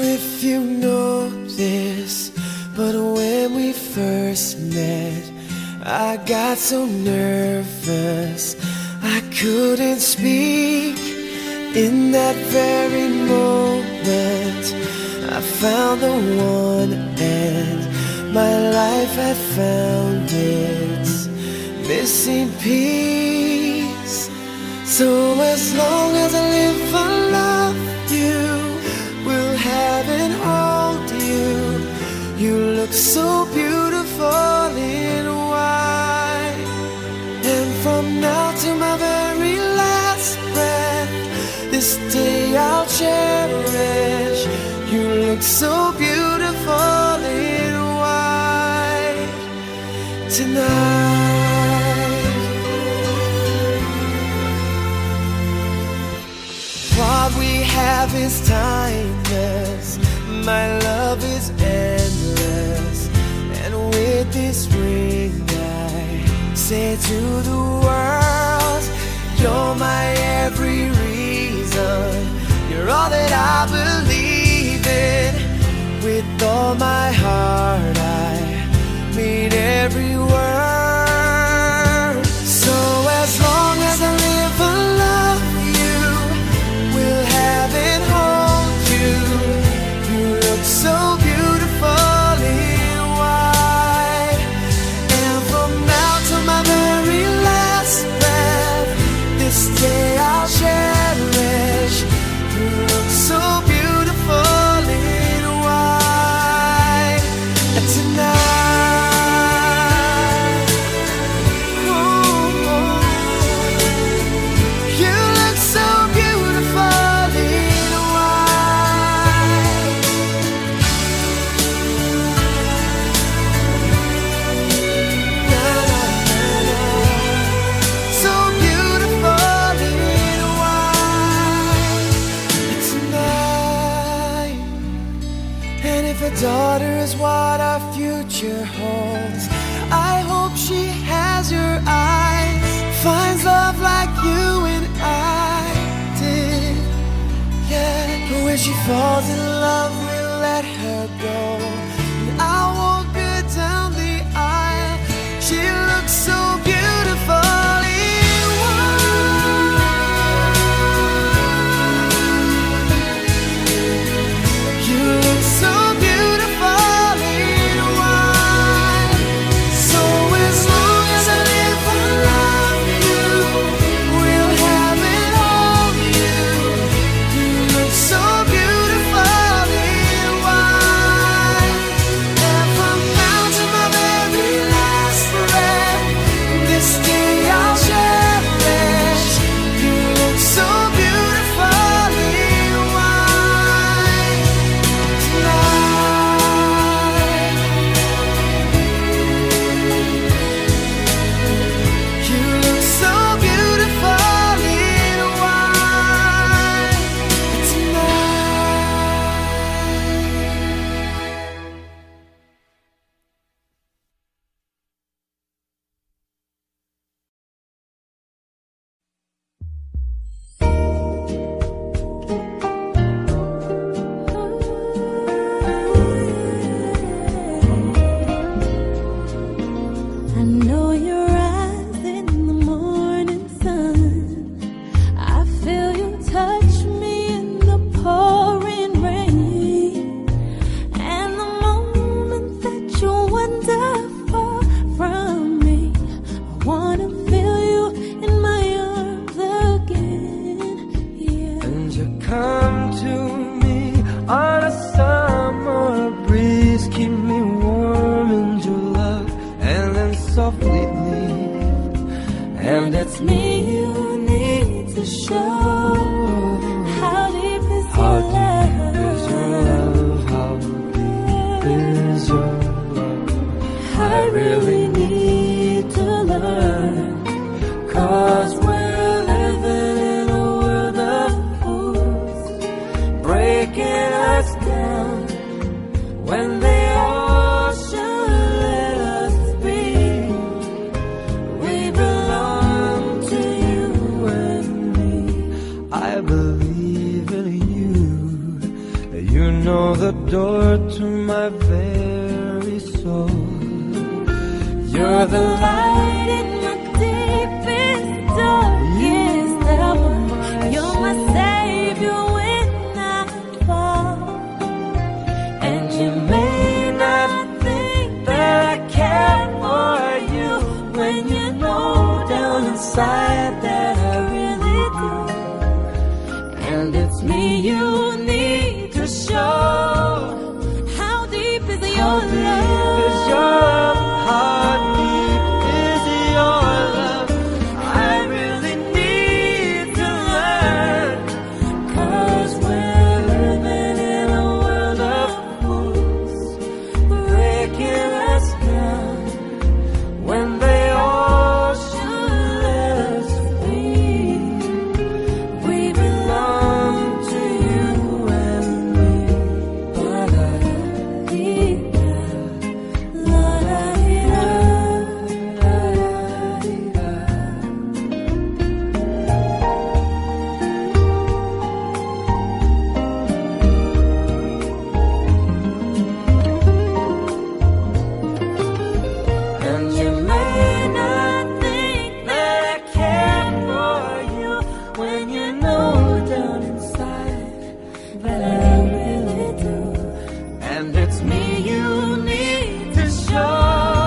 if you know this, but when we first met, I got so nervous I couldn't speak. In that very moment I found the one, and my life had found its missing piece. So as long as I live, I love you, will have and hold you. You look so beautiful in white, and from now to my very last breath, this day I'll cherish. You look so beautiful in white tonight. What we have is timeless, my love is endless, and with this ring I say to the world, you're my every reason, you're all that I believe in. With all my heart I mean every word. So as long as I live, I love you, will have and hold you. You look so beautiful in white, and from now to my very last breath, this day I'll cherish. You look so beautiful in white tonight. Oh, you look so beautiful in white. Na, na, na, na. So beautiful in white tonight. And if a daughter is what our future holds, I hope she has your eyes, finds love like you and I did. Yeah, but when she falls in love, we'll let her go, and I'll walk her down the aisle. She looks so beautiful in white. You look so beautiful in white. So as long as I live, I love you, will have and hold you. You look so beautiful in white, and from now to my very last breath, this day I'll cherish. You look so beautiful in white tonight. You look so beautiful in white I know your eyes in the morning sun. I feel you touch me in the pouring rain. And the moment that you wander far from me, I wanna feel you in my arms again. Yeah. And you come to me on a summer breeze, keep me warm in your love, and then softly leave. And it's me you need to show. How deep is How your deep is your love? How deep is your love? I really need to learn, 'Cause we're living in a world of fools, breaking us down when they all should let us be. We belong to you and me. I believe in you. You know the door to my very soul. You're the light in my deepest, darkest hour. You're my savior when I fall. And you may not think that I care for you, when you know down inside that I really do. And it's me you need to show. How deep is your love? How deep is your love? I really need to learn. 'Cause we're living in a world of fools, breaking us down when they all should let us be. We belong to you and me. And you may not think that I care for you, when you know down inside that I really do. And it's me you need to show.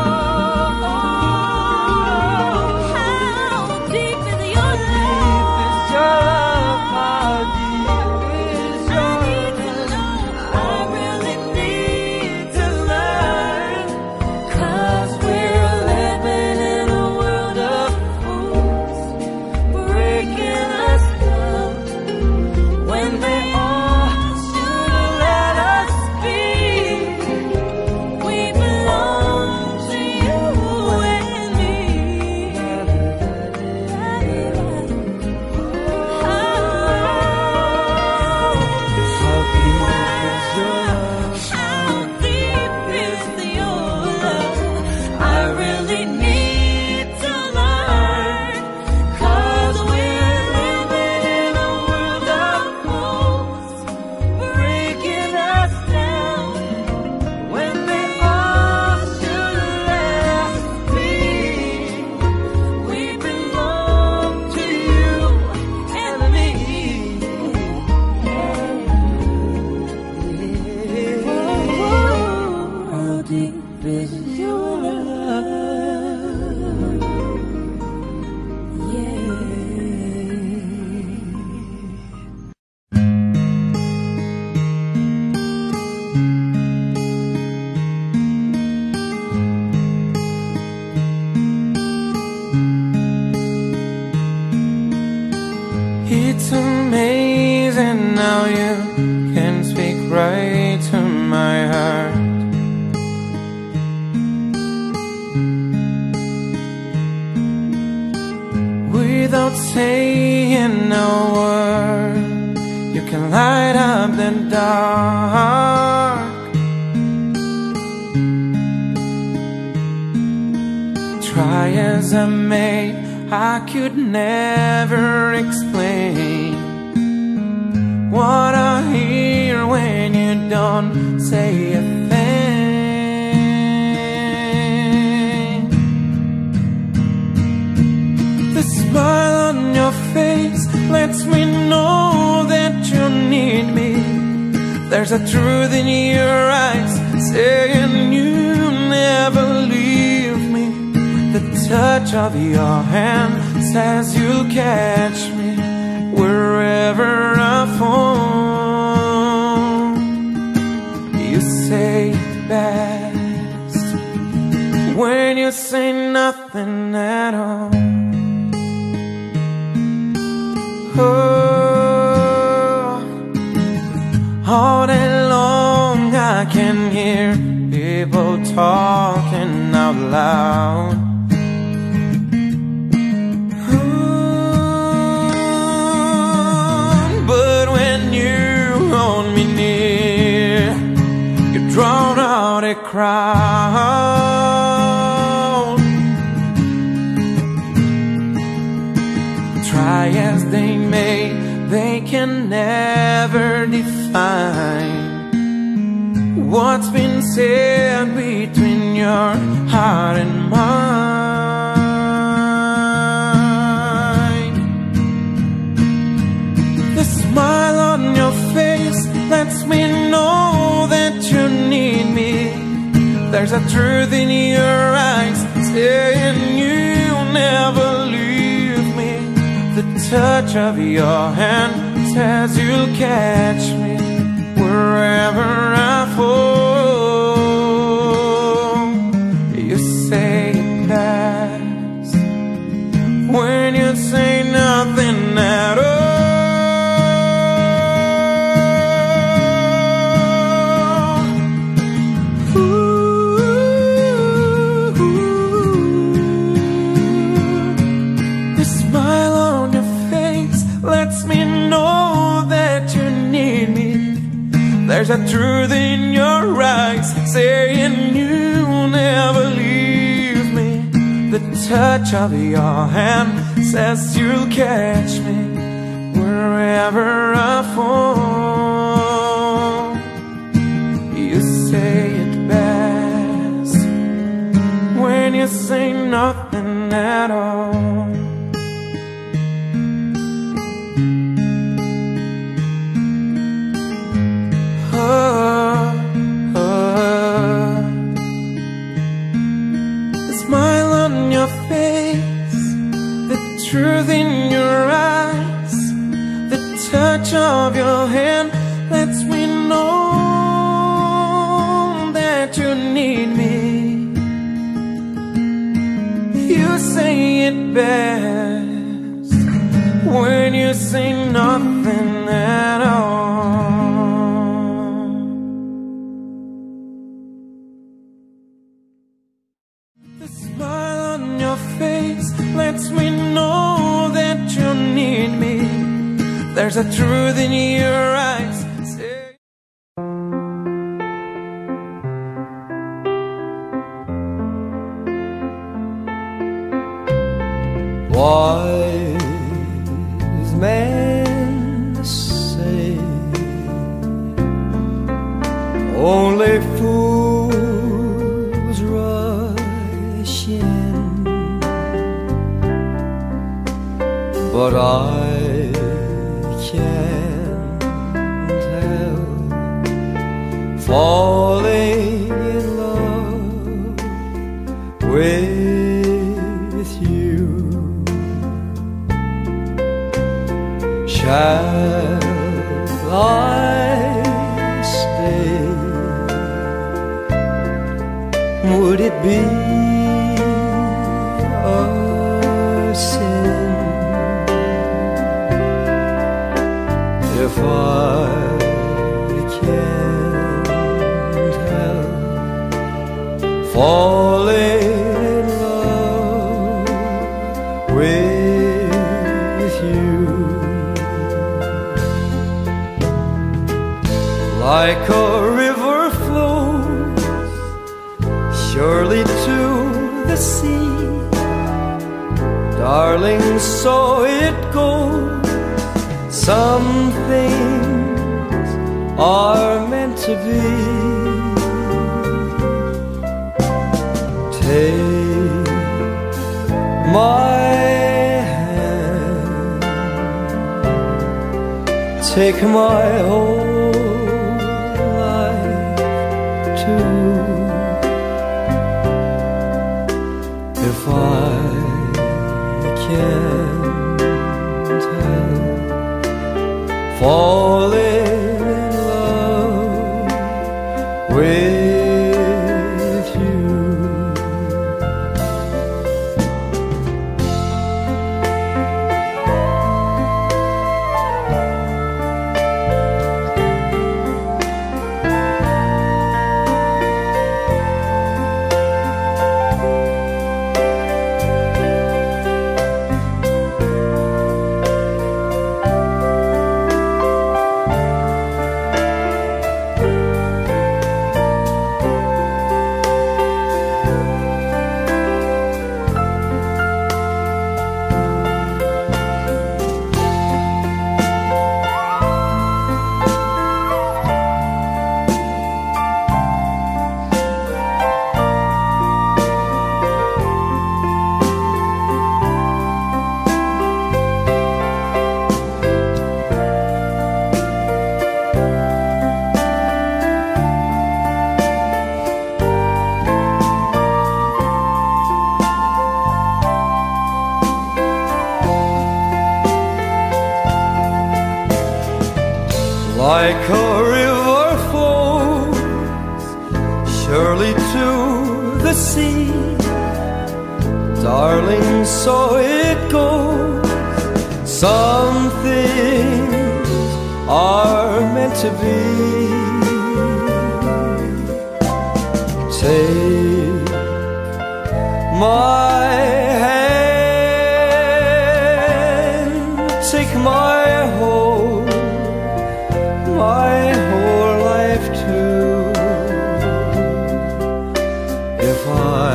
How deep is your love? How deep is your love? I really need to learn. 'Cause we're living in a world of fools, breaking us down when they all should let us be. We belong to you and me. How deep is your love? I really need to learn. 'Cause we're living in a world of fools, breaking us down when they all should let us be. We belong to you and me. How deep is your love? Yeah. It's amazing how you can speak right to my heart. Without saying a word, you can light up the dark. Try as I may, I could never explain what I hear when you don't say a thing. The smile on your face lets me know that you need me. There's a truth in your eyes saying you never leave me. The touch of your hand says you'll catch me wherever I fall. You say it best when you say nothing at all. Oh, all day long I can hear people talking out loud. But when you hold me near, you drown out a crowd. Try as they may, they can never define what's been said between your heart and mine. The smile on your face lets me know that you need me. There's a truth in your eyes saying you'll never leave me. The touch of your hand says you'll catch me wherever I fall. You say it best when you say nothing at all. The smile on your face lets me know that you need me. There's a truth in your eyes saying you'll never leave me. The touch of your hand says you'll catch me wherever I fall. You say it best when you say nothing at all. The smile on your face, the truth in your eyes, the touch of your hand lets me know that you need me. You say it best when you say nothing at all. The smile on your face lets me know that you need me. There's a truth in your eyes. Wise men say only fools rush in, but I can't help falling in love with you. Shall I stay? Would it be a sin if I can't help falling in love with you? Like a river flows surely to the sea, darling, so it goes. Some things are meant to be. Take my hand, take my whole life too. If I can't help falling in love with you. like a river flows surely to the sea. Darling, so it goes. Some things are meant to be. Take my hand, take my whole life too. If I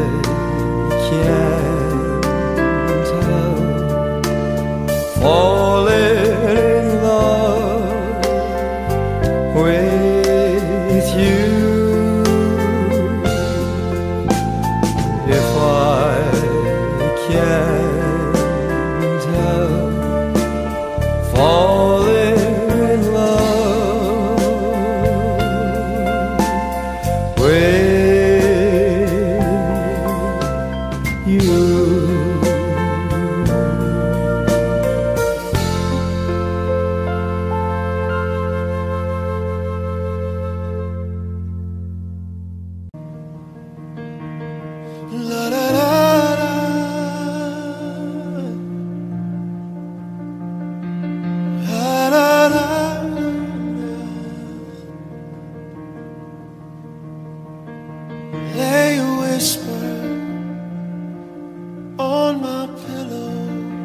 can't help falling in love with you, if I can't help falling in love with you. La da da da. La da da da. Lay a whisper on my pillow.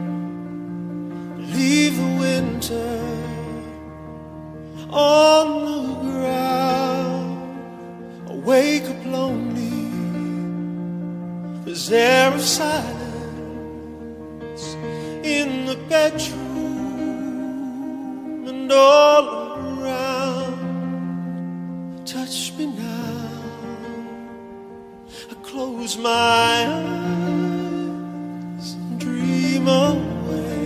Leave the winter on the ground. I wake up lonely. There's air of silence in the bedroom and all around. Touch me now. I close my eyes and dream away.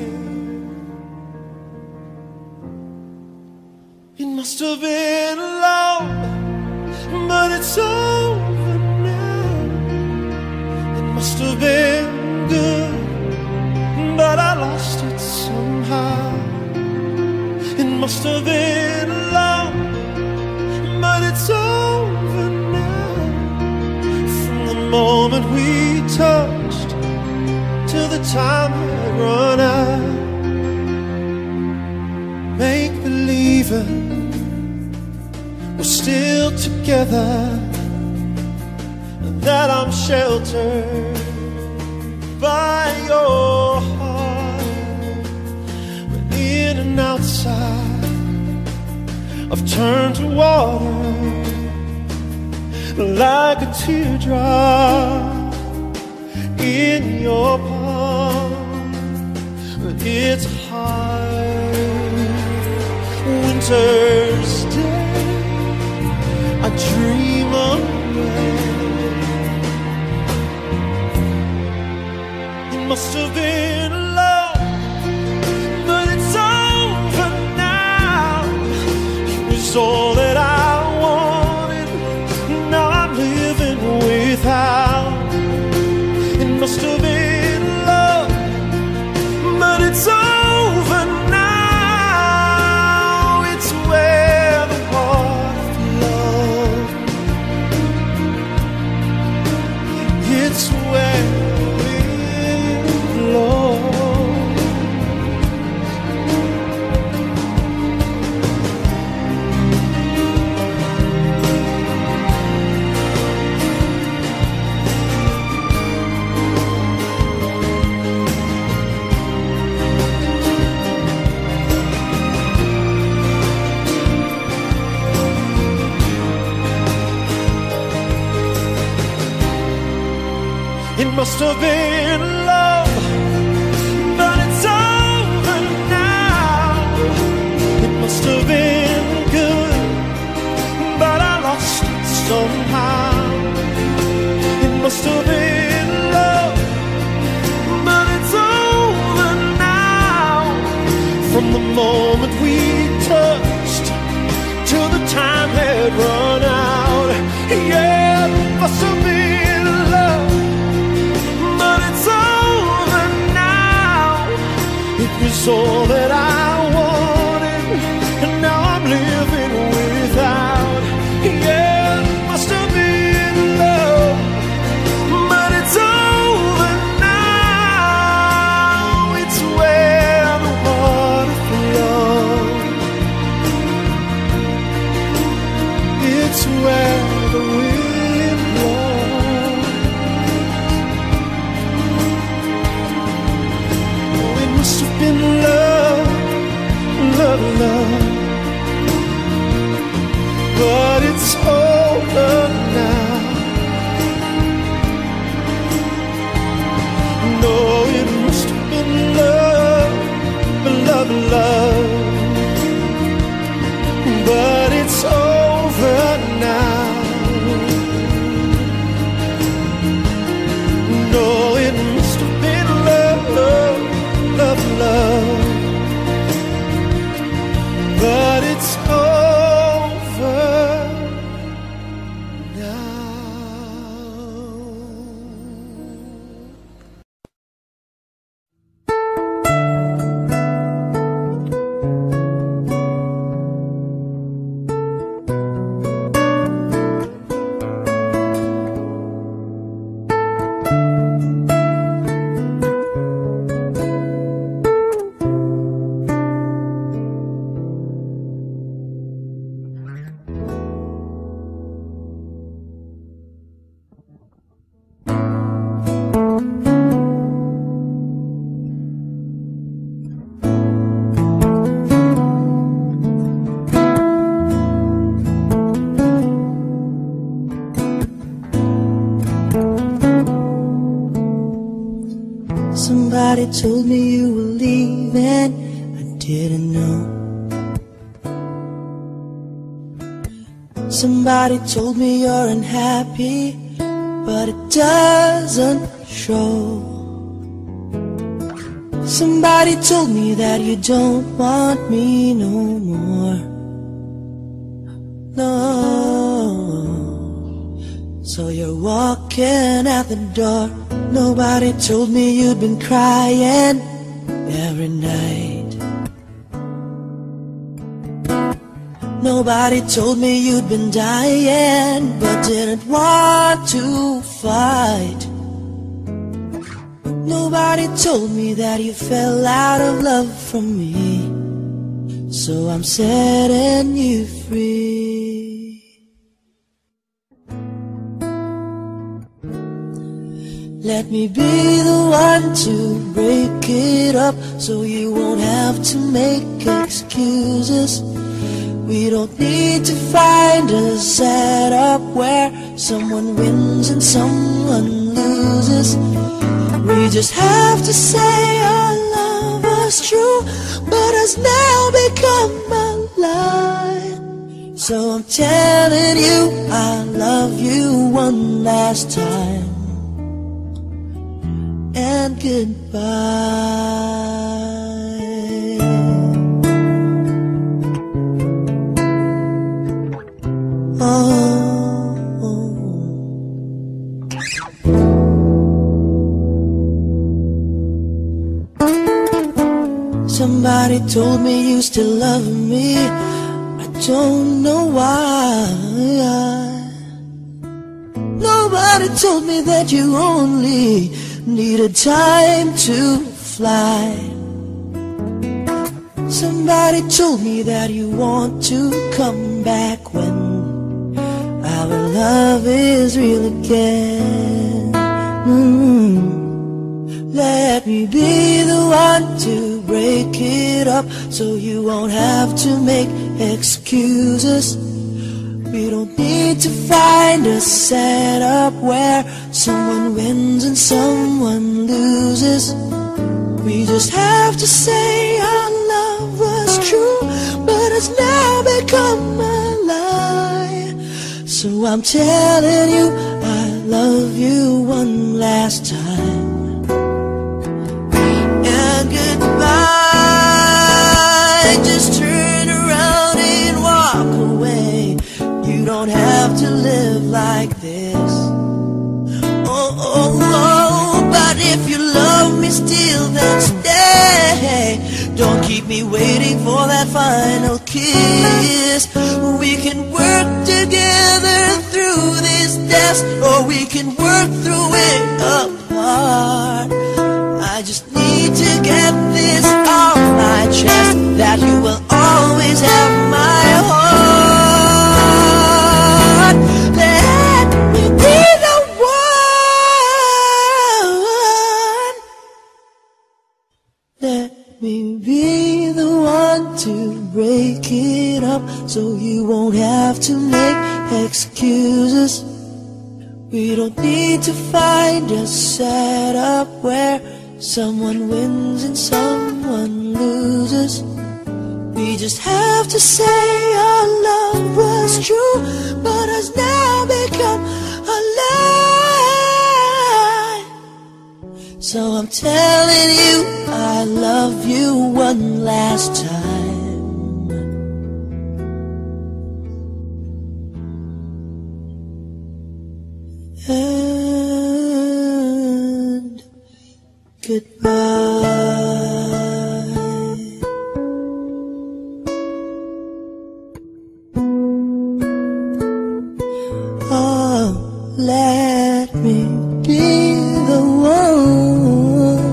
It must have been love, but it's over now. It must have been good, but I lost it somehow. It must have been love, but it's over now. From the moment we touched till the time had run out. Make believing we're still together, that I'm sheltered by your heart. But in and outside, I've turned to water, like a teardrop in your palm. But it's hard. Winter's day, I dream away. It must have been love, but it's over now. It was all that I wanted, now I'm living without. It must have been love, but it's over now. It's where the heart of love, it's where it belongs. It must have been love, but it's over now. It must have been good, but I lost it somehow. It must have been love, but it's over now. From the moment we touched till the time had run out. Yeah, it must have been love, but it's all but it's over now. No, it must have been love, love, love, but it's over now. No, it must have been love, love, love, but it's over now. Somebody told me you were leaving, I didn't know. Somebody told me you're unhappy, but it doesn't show. Somebody told me that you don't want me no more. No. So you're walking out the door. Nobody told me you'd been crying every night. Nobody told me you'd been dying, but didn't want to fight. Nobody told me that you fell out of love from me. So I'm setting you free. Let me be the one to break it up, so you won't have to make excuses. We don't need to find a setup where someone wins and someone loses. We just have to say our love was true, but has now become a lie. So I'm telling you I love you one last time, and goodbye. Somebody told me you still love me. I don't know why. Nobody told me that you only needed time to fly. Somebody told me that you want to come back when our love is real again. Let me be the one to break it up, so you won't have to make excuses. We don't need to find a setup where someone wins and someone loses. We just have to say our love was true, but it's now become a lie. So I'm telling you I love you one last time, and goodbye. Just turn around and walk away. You don't have to live like this. Oh, but if you love me still, then stay. Don't keep me waiting for that final kiss. We can work together through this test, or we can work through it apart. I just need to get this off my chest, that you will always have my heart. Let me be the one. Let me be the one to break it up, so you won't have to make excuses. We don't need to find a setup where someone wins and someone loses. We just have to say our love was true, but has now become a lie. So I'm telling you, I love you one last time. And goodbye. Oh, let me be the one.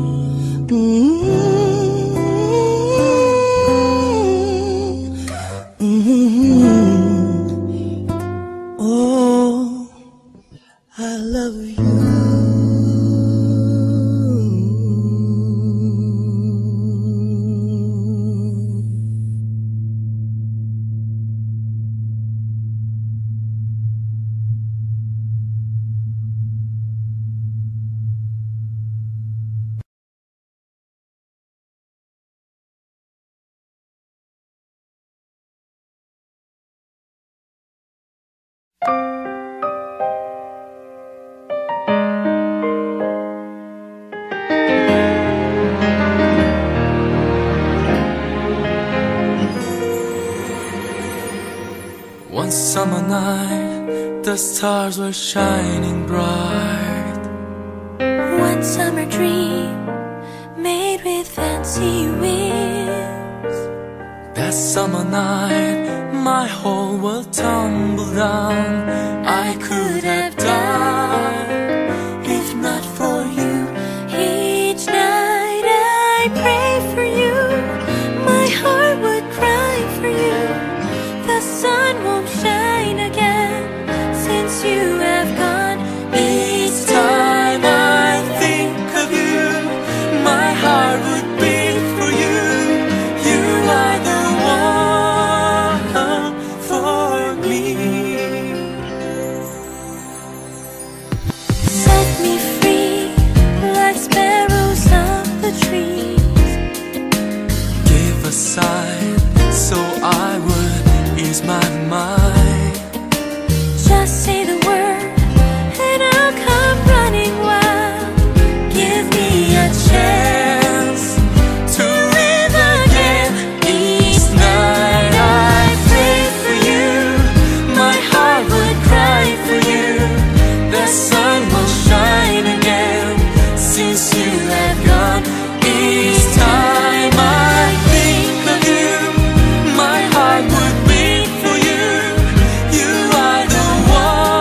Oh, I love you. One summer night, the stars were shining bright. One summer dream made with fancy wings. That summer night, my whole world tumbled down. I could have died if not for you. Each night I pray for you. My heart would cry for you. The sun won't shine again since you have gone. Each time I think of you, my heart would beat for you. You are the one for me. Set me free like sparrows of the trees. Give a sign so I would ease my mind. Just say the word and I'll come running wild. Give me a chance To live again. Each night I pray for you. My heart would cry for you. The sun will shine again since you have gone. Each time I think of you, my heart would beat for you. You are the one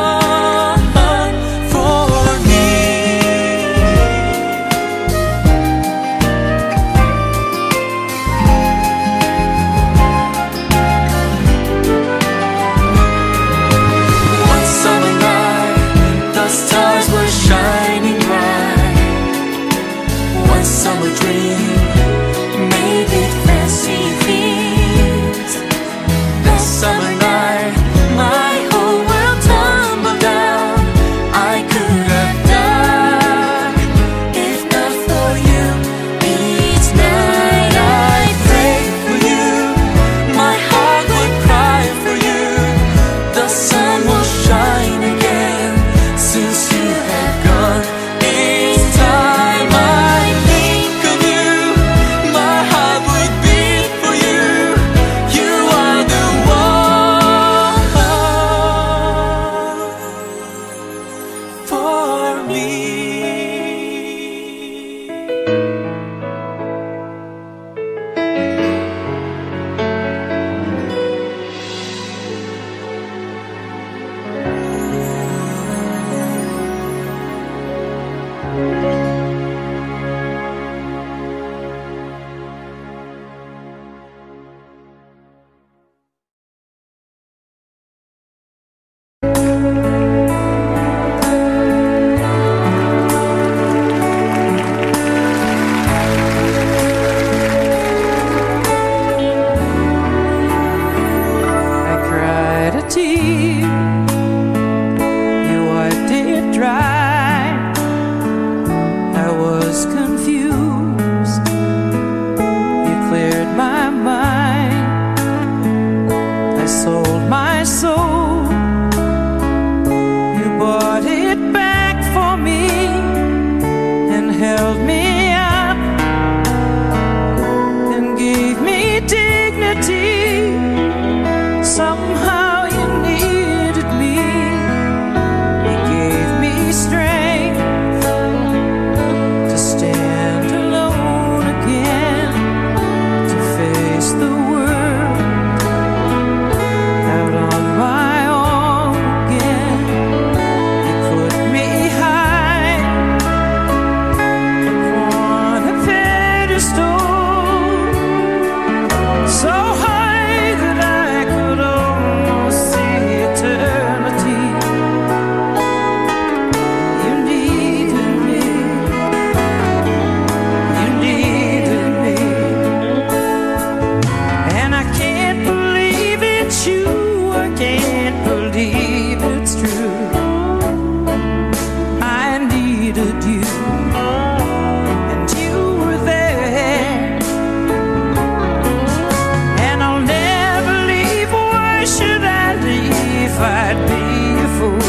fool,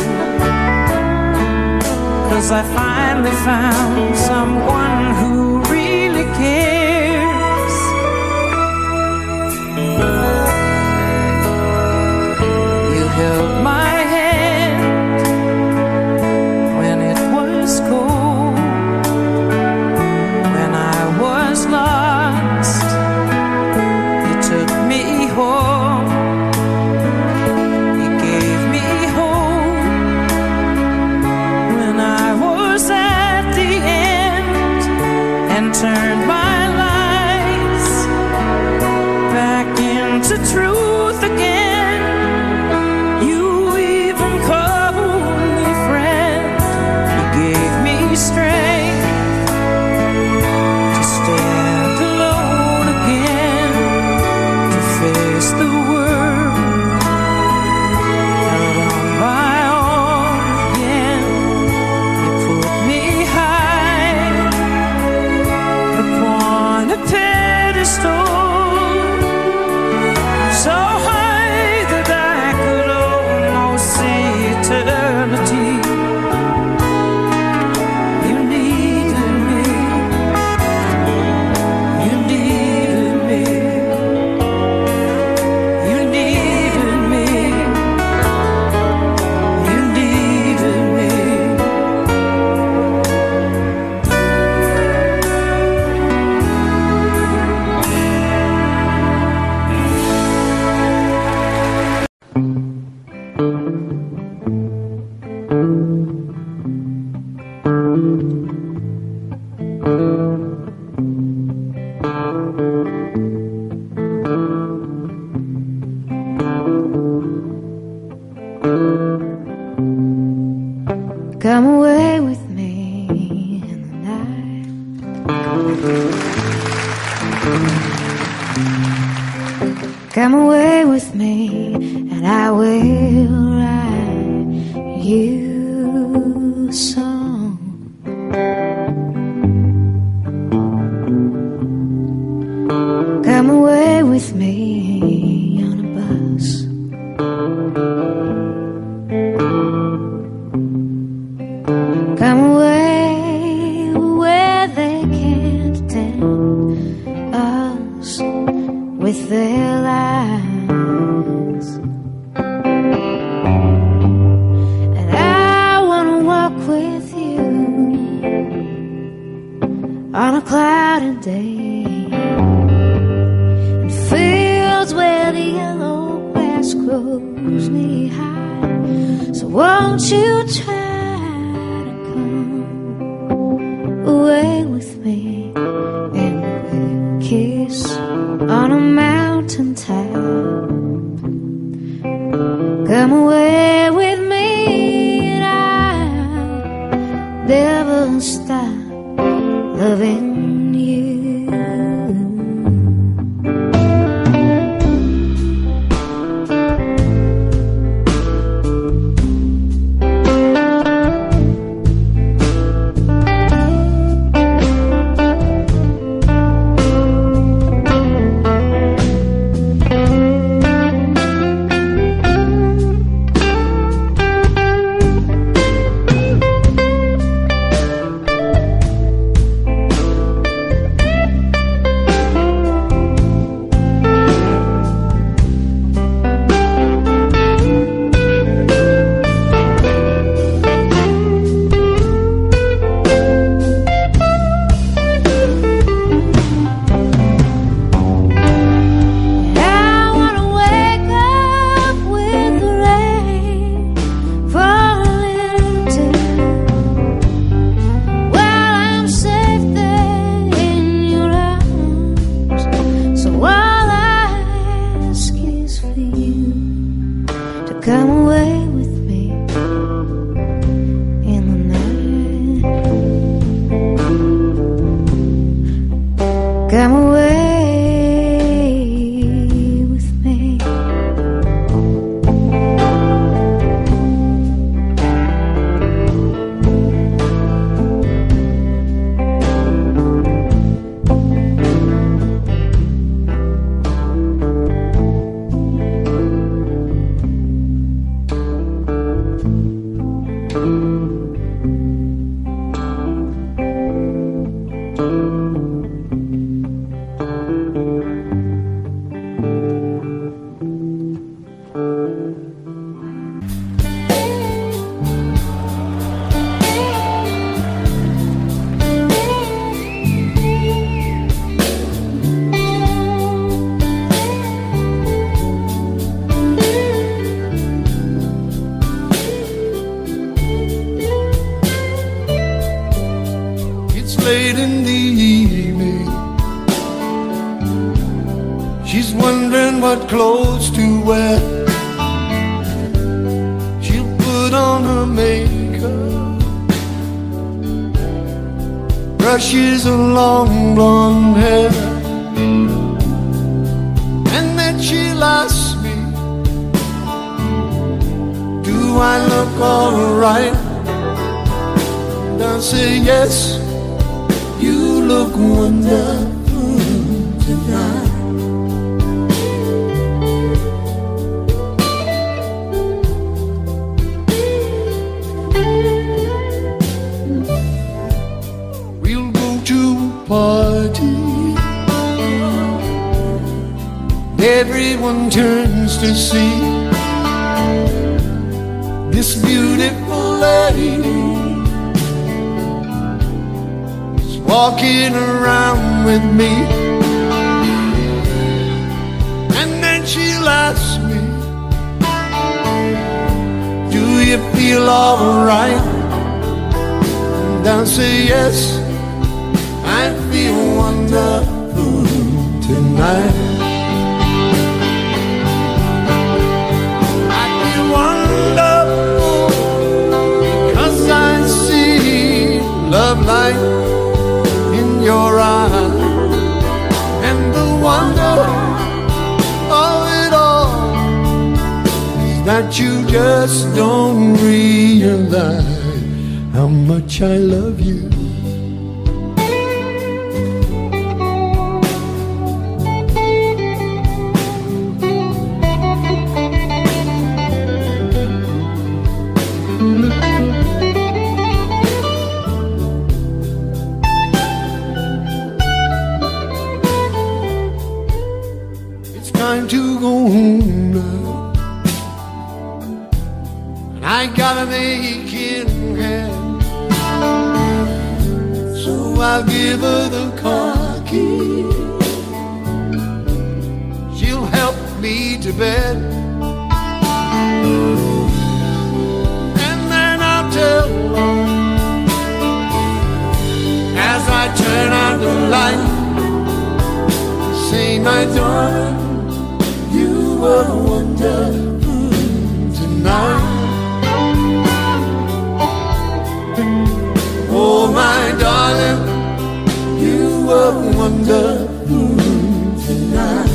'cause I finally found someone who really cares. You held my hand when it was cold, when I was lost, you took me home. You gave me hope when I was at the end, and turned my lies back into truth again. You even called me friend. You gave me strength to stand alone again, to face the world out on my own again. You put me high upon a pedestal, so high that I could almost see eternity. You needed me, you needed me, you needed me, you needed me. Come away with me in the night. Come away with me, and I will write you a song. Come away with me on a bus. Come away where they can't tempt us with their lies. And I wanna walk with you on a cloudy day, in fields where the yellow grass grows knee high. So won't you try away with me, and we'll kiss on a mountain top. Come away with me, and I'll never stop loving you. late in the evening. She's wondering what clothes to wear. She'll put on her makeup, brushes her long blonde hair, and then she'll ask me, do I look alright? And I'll say yes, you look wonderful tonight. We'll go to a party, everyone turns to see this beautiful lady is walking around with me. And then she'll ask me, do you feel alright? And I'll say yes, I feel wonderful tonight. Love light in your eyes, and the wonder of it all is that you just don't realize how much I love you. Time to go home now, and I got an aching hand, so I'll give her the car key. She'll help me to bed, and then I'll tell her, as I turn out the light, say, my darling, you were wonderful tonight. Oh, my darling, you were wonderful tonight.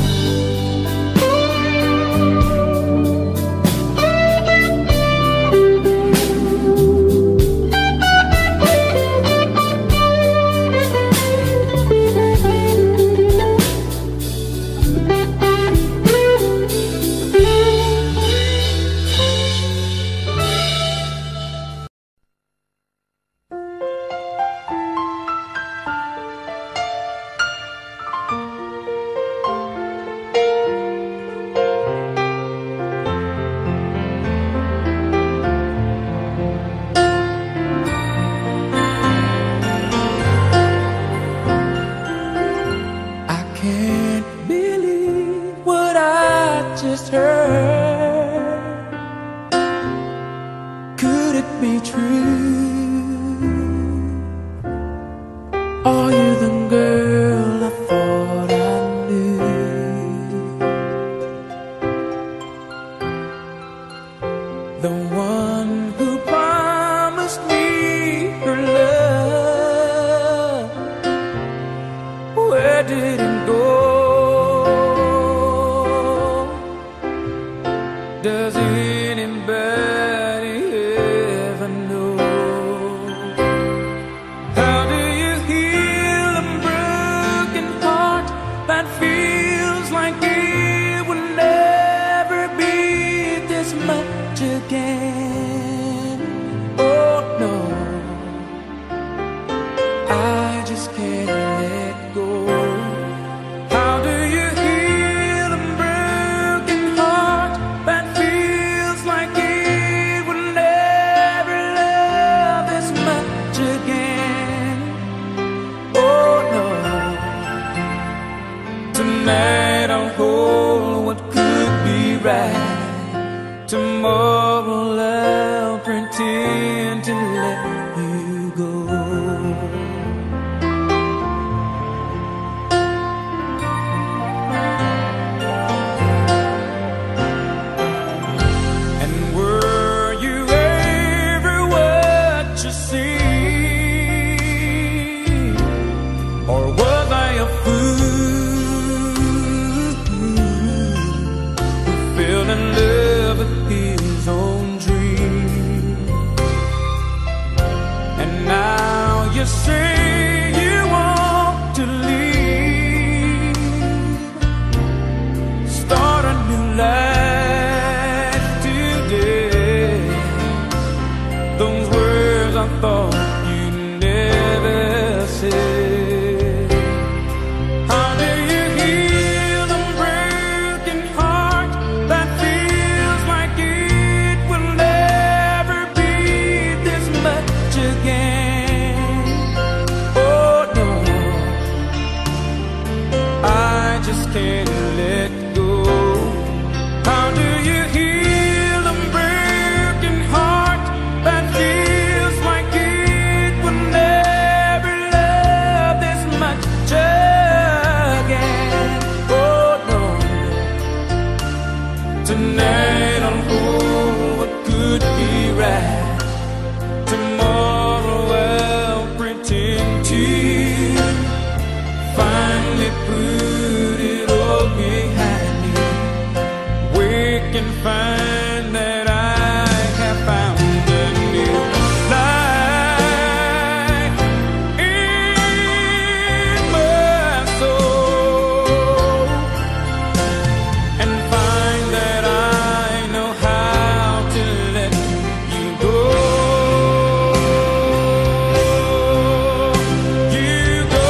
those words I thought you'd never say. How do you heal the broken heart that feels like it will never be this much again? Oh no, I just can't let go. How do you heal a broken heart that feels like it will never love this much again? Oh no, tonight I'll hold what could be right. Tomorrow I'll pretend to finally put it all behind me. Wake and find that I have found a new life in my soul, and find that I know how to let you go. You go.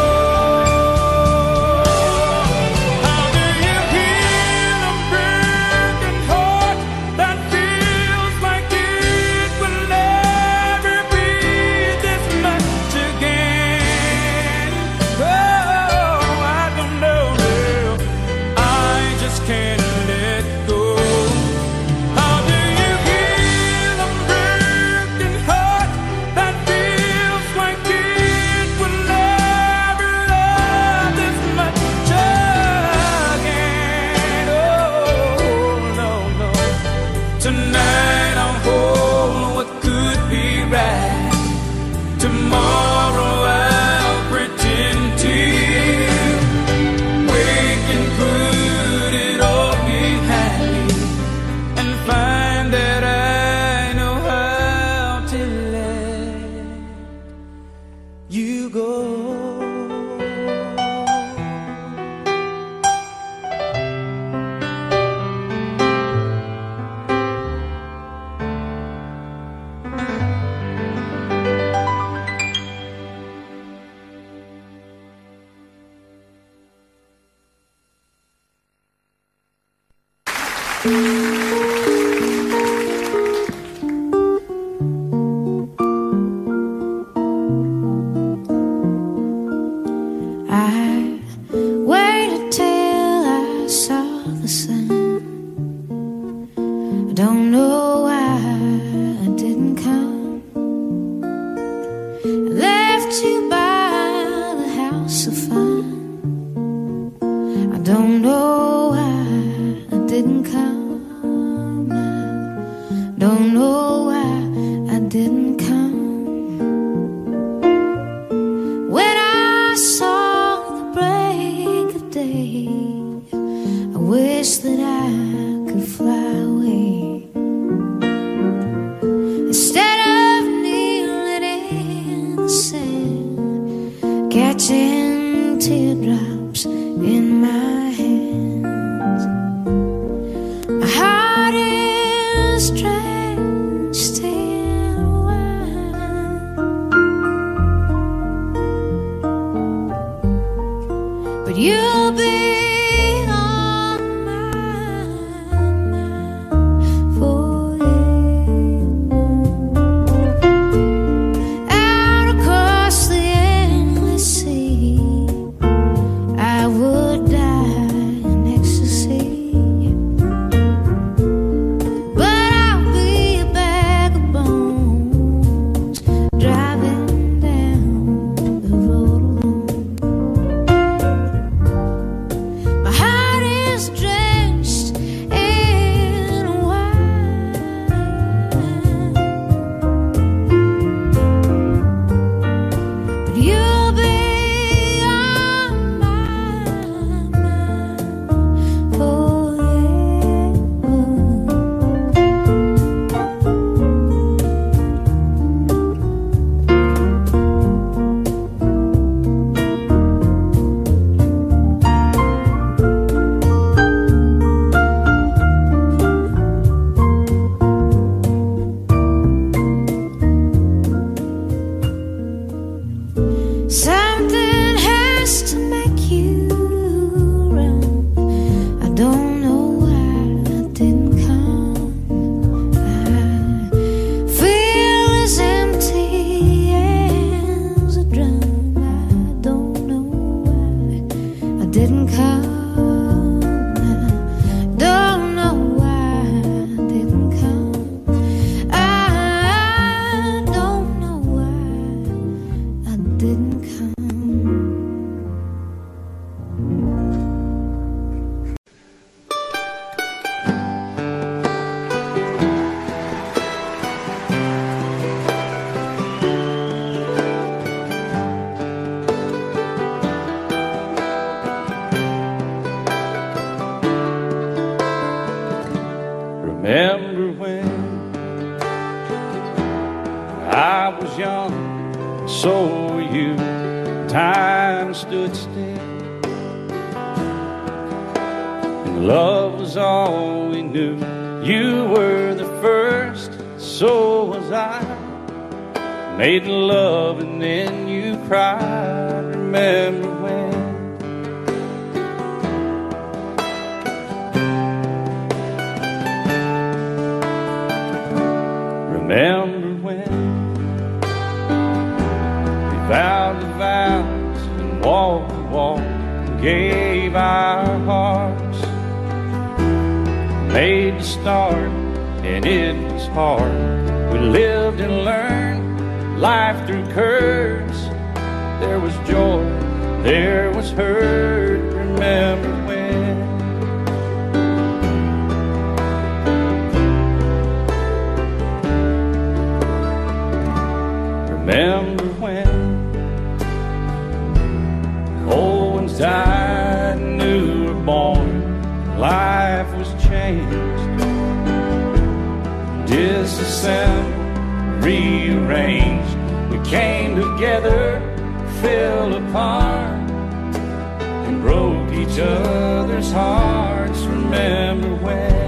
How do you heal a broken heart that feels like it will never be this much again? Oh, I don't know, girl. I just can't let go. How do you heal a broken heart that feels like it will never love this much again? Oh, no, no. Tonight I'll hold what could be right. Tomorrow I'll pretend to wake and put it all behind me, and find that I know how to let you go. I waited till I saw the sun. I don't know why I didn't come. I left you by the house of fun. I don't know why I didn't come. I don't know why I didn't come. When I saw the break of day, I wish that I could fly away. Instead of kneeling in the sand, catching teardrops in my hands. My heart is strange I was young, so were you. Time stood still, and love was all we knew. You were the first, so was I. Made love and then you cried. Remember when? Remember when we vowed the vows and walked the walk and gave our hearts. Made the start and it was hard. We lived and learned life through curves. There was joy, there was hurt. Remember when? Remember when old ones died and new were born. Life was changed, disassembled, rearranged. We came together, fell apart, and broke each other's hearts. Remember when?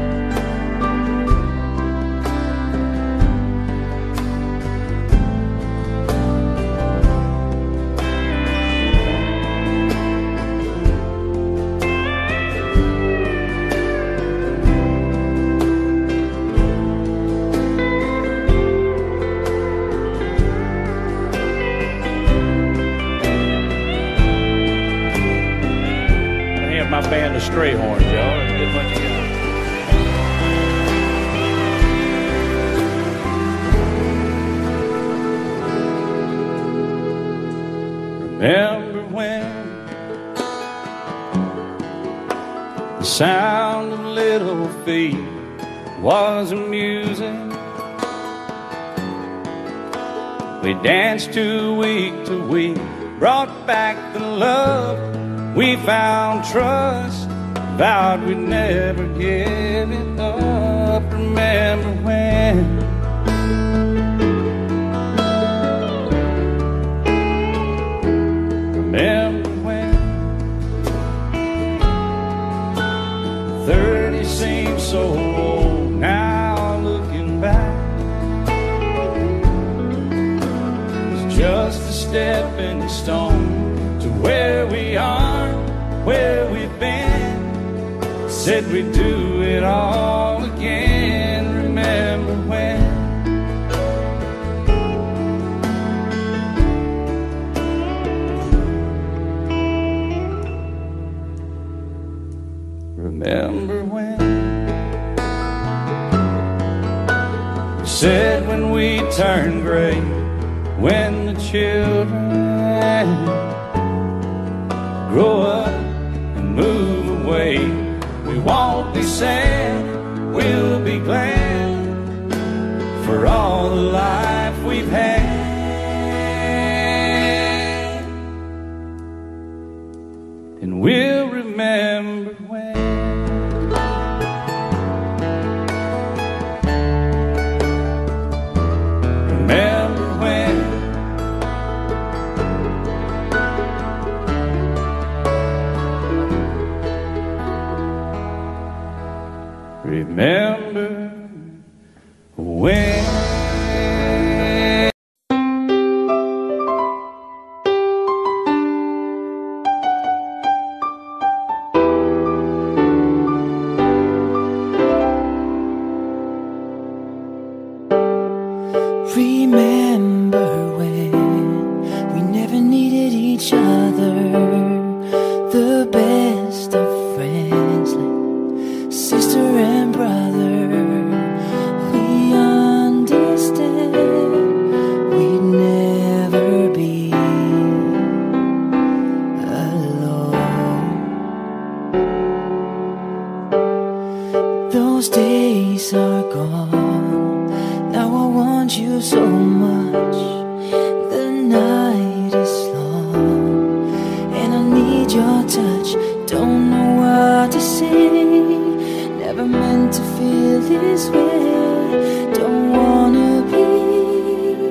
My band of Strayhorns, y'all. That's a good bunch of guys. Remember when the sound of little feet was amusing? We danced to week, brought back the love. We found trust, vowed we'd never give it up. Remember when? Remember when 30 seems so old now, looking back. It's just a stepping stone to where we are, where we've been. Said we'd do it all again. Remember when? Remember when? We said when we turn gray, when the children grow up and move away, we won't be sad, we'll be glad for all the life we've had. And we'll remember when. Remember when. Remember when. Remember when we never needed each other, the best of friends, like sister and brother. We understand we'd never be alone. Those days are gone. Now I want you so much. The night is long and I need your touch. Don't know what to say. Never meant to feel this way. Don't wanna be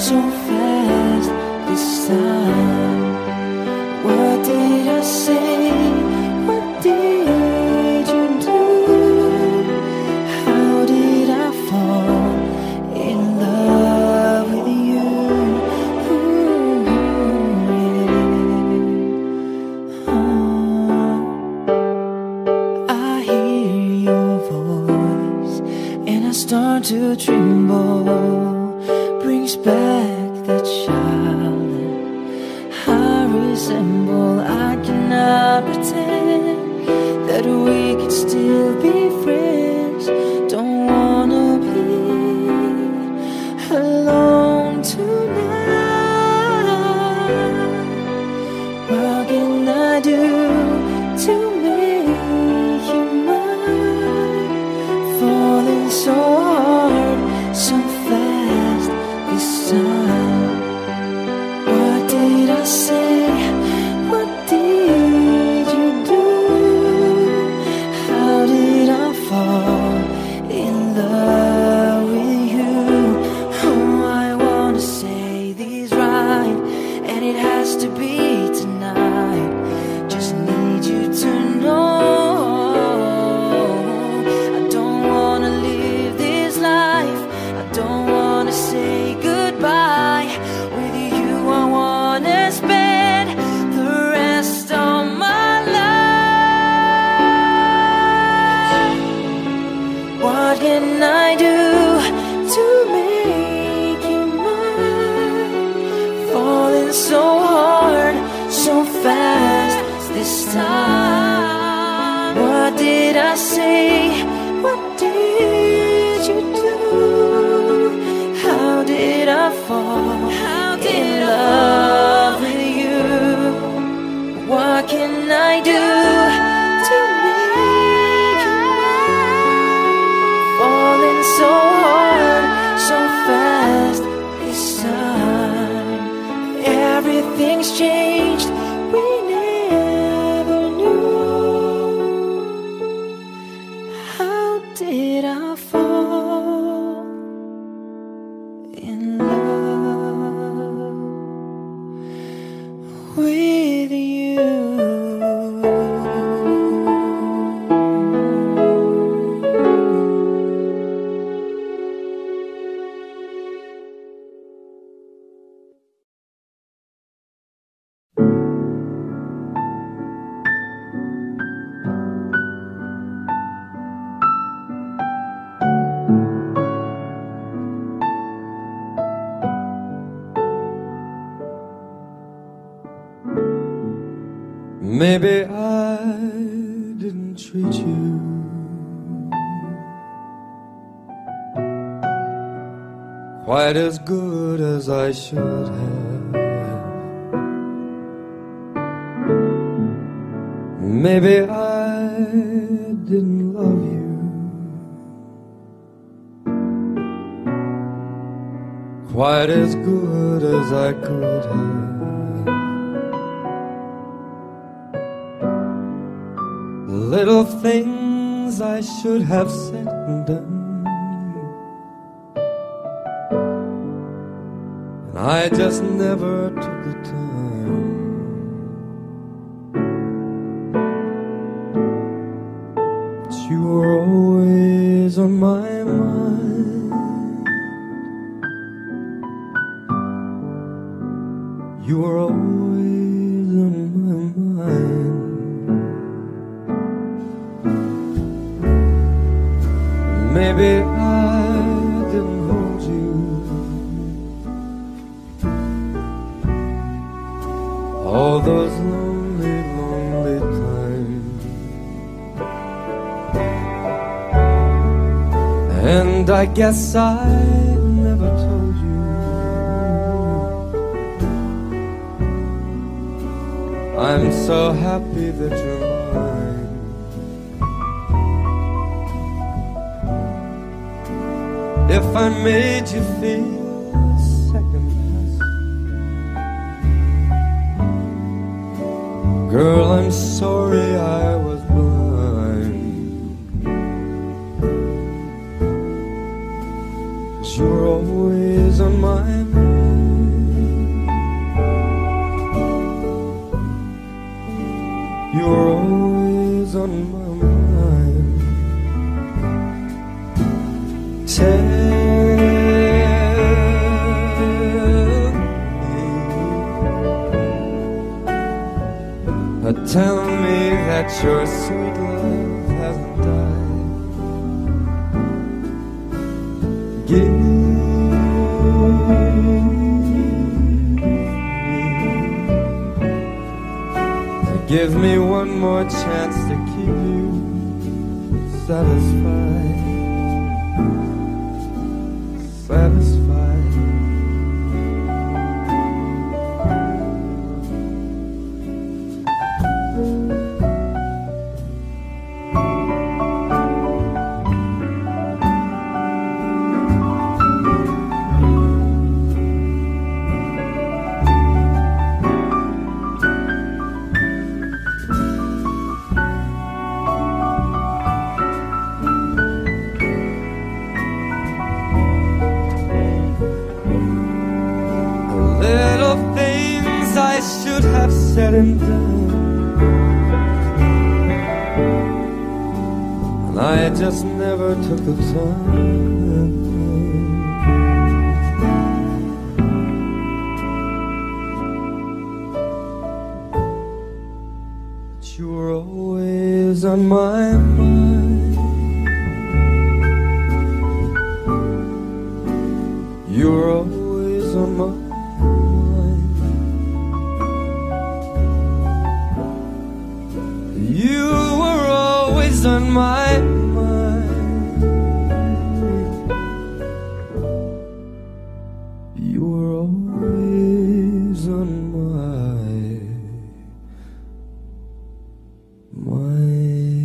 so fast this time. What did I say? What did you do? How did I fall in love with you? Ooh, yeah. I hear your voice and I start to tremble. Brings back the child I resemble. I cannot pretend that we could still be friends. Don't wanna be alone tonight. What can I do to make you mine? Falling so hard, so fast this time. What did I say? What did you do? How did I fall in love with you? Oh, I wanna say these right, and it has to be tonight. Just need you to know I don't wanna live this life. I don't wanna say goodbye. With you I wanna spend the rest of my life. What can I do to make you mine? Falling so hard, so fast this time. What did I say? What did you do? How did I fall in love with you? What can I do to make you mine? Falling so hard, so fast this time. Everything's changed, we never knew. How did I fall in love with you? Maybe I didn't treat you quite as good as I should have. Maybe I didn't love you quite as good as I could have. Little things I should have said and done, and I just never took the time. But you were always on my mind. You were always on my mind. Maybe I didn't hold you all those lonely, lonely times, and I guess I never told you I'm so happy that you're mine. If I made you feel second best, girl, I'm sorry I was blind. 'Cause you're always on my mind. that your sweet love hasn't died. Give me one more chance to keep you satisfied, satisfied. I should have said and done, and I just never took the time. But you were always on my mind. You were always on my mind. You were always on my mind. You were always on my mind.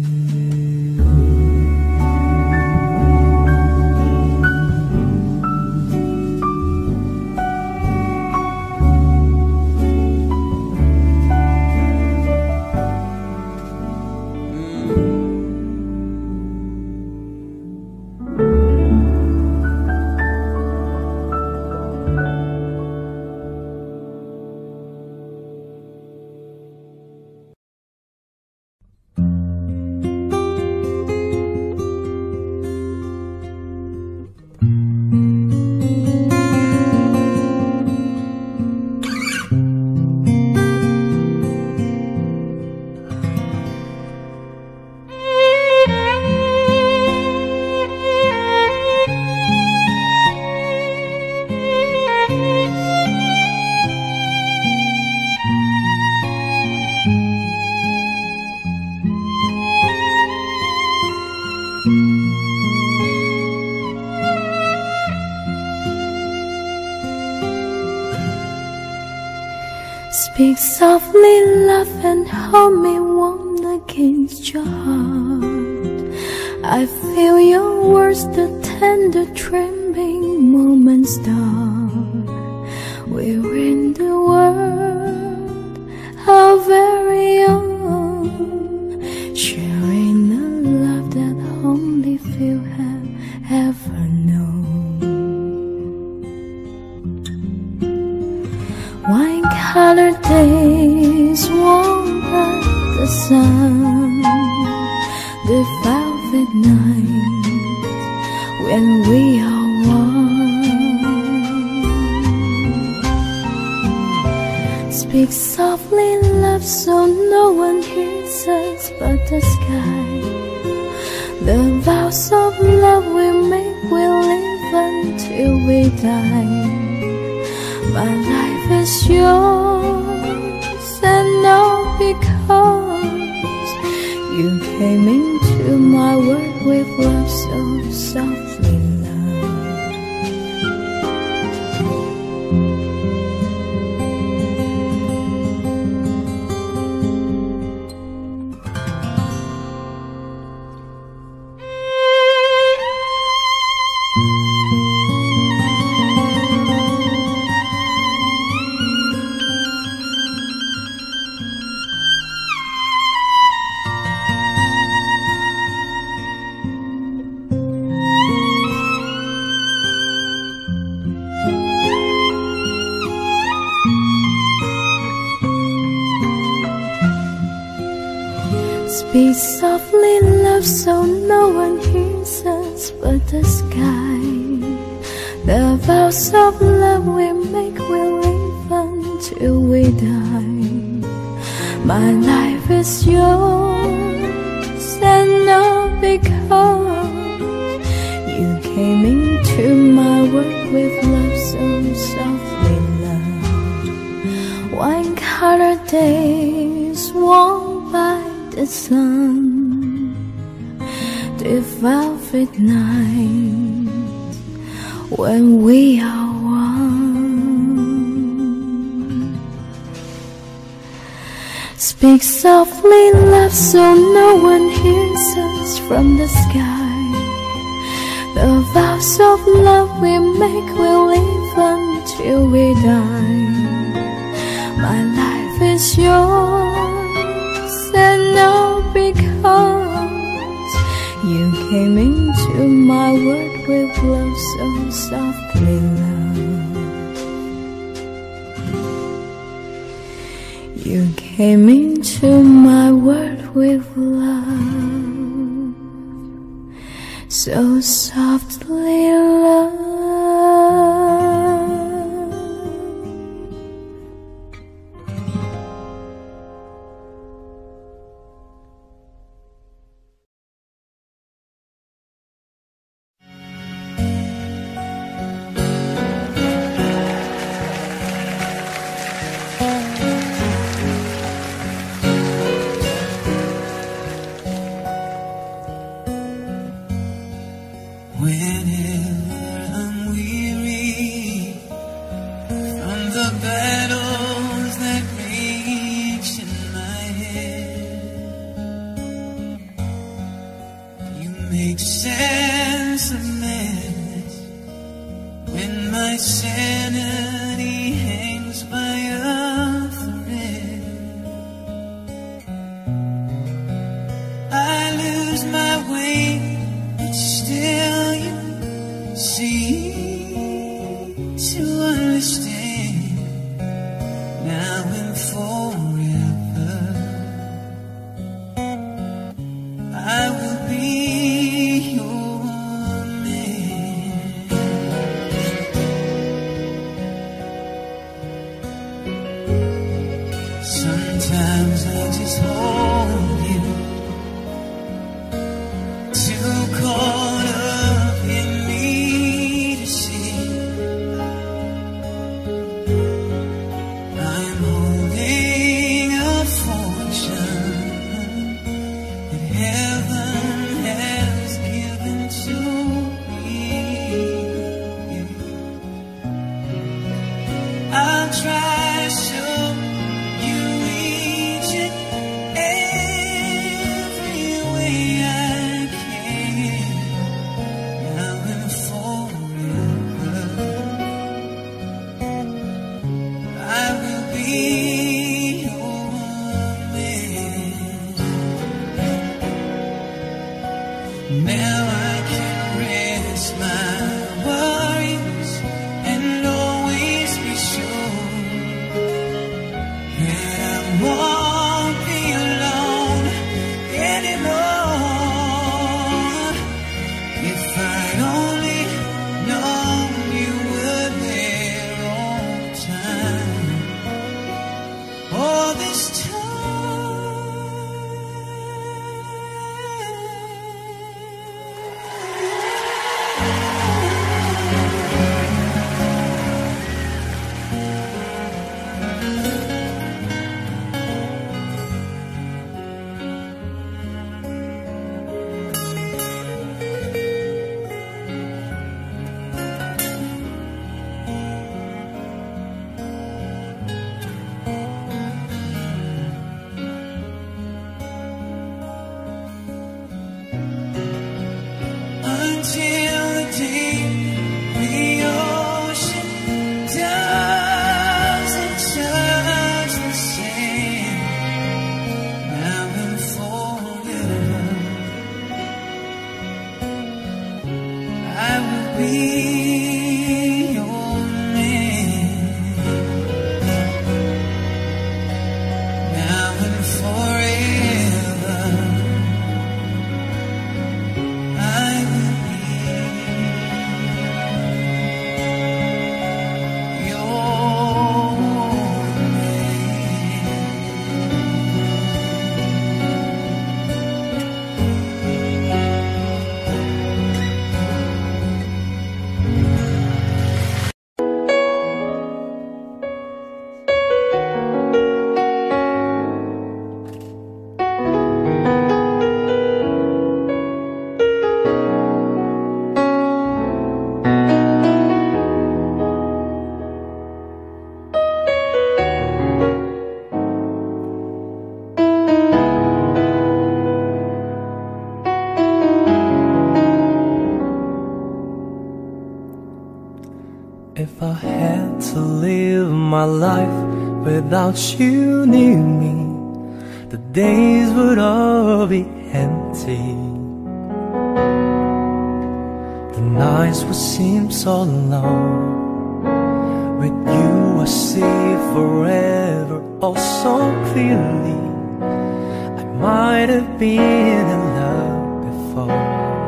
Speak softly, love, and hold me warm against your heart. I feel your words, the tender trembling moments start. We're in the world, our very own, sharing the love that only few have ever known. Wine-colored days warm like the sun, the velvet night when we are one. Speak softly, love, so no one hears us but the sky. The vows of love we make will live until we die. My life is yours, and all because you came into my world with love so softly, Speak softly, love, so no one hears us but the sky. The vows of love we make will live until we die. My life is yours, because you came into my world with love so softly, love. Wine-colored days warmed by the sun, the velvet nights when we are one. Speak softly, love, so no one hears us from the sky. The vows of love we make will live until we die. My life is yours, and all because you came into my world with love so softly, love. You came into my world with love so softly, love. Whenever I'm weary from the battles that rage in my head, you make sense of madness when my sanity hangs by a thread. I lose my way, but still you seem to understand. Now and forever, I will be your man. Sometimes I just hold you, too caught up in me to see. I'm holding a fortune that heaven has given to me. I'll try to show you each and every way I can. Now and forever, I will be your man. Now I can rest my worries and always be sure I had to live my life without you near me, the days would all be empty. The nights would seem so long. With you I see forever oh so clearly. I might have been in love before,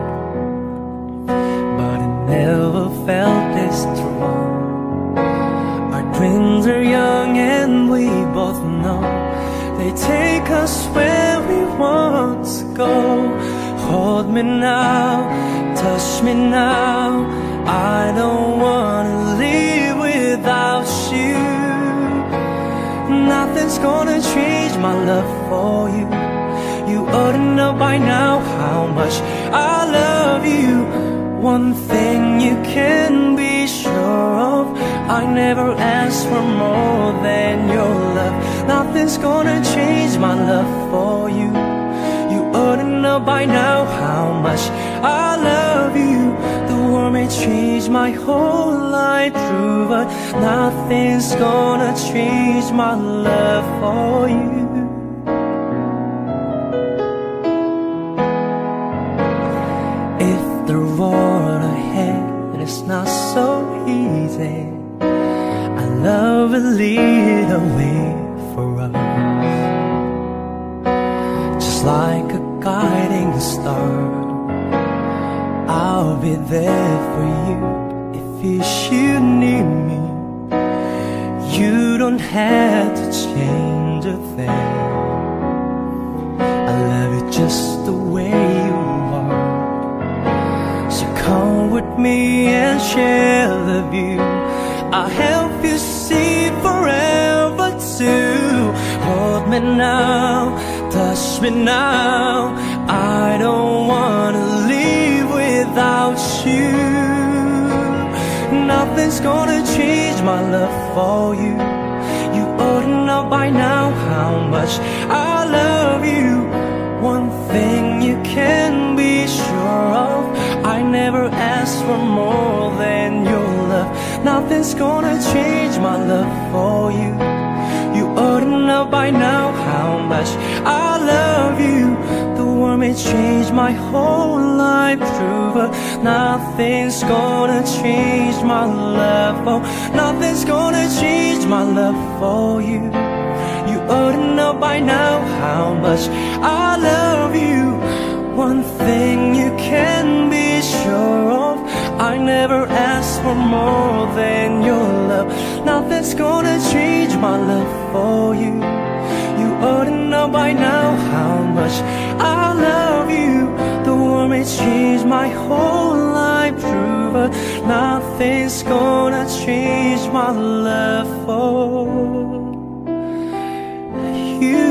but it never felt this strong. Our dreams are young and we both know they take us where we want to go. Hold me now, touch me now, I don't wanna live without you. Nothing's gonna change my love for you. You ought to know by now how much I love you. One thing you can be sure of, I never asked for more than your love. Nothing's gonna change my love for you. You ought to know by now how much I love you. The world may change my whole life through, but nothing's gonna change my love for you. If the road ahead is not so easy, I love will lead a way for us, just like a guiding star. I'll be there for you if you should need me. You don't have to change a thing. I love you just the way you are. So come with me and share the view. I'll help you see forever too. Hold me now, touch me now, I don't wanna live without you. Nothing's gonna change my love for you. You ought to know by now how much I love you. One thing you can be sure of, I never asked for more than your love. Nothing's gonna change my love for you. You ought to know by now how much I love you. The world may change my whole life through, but nothing's gonna change my love. Oh, nothing's gonna change my love for you. You ought to know by now how much I love you. One thing you can be sure of, I never asked for more than your love. Nothing's gonna change my love for you. You ought to know by now how much I love you. The world may change my whole life through, but nothing's gonna change my love for you.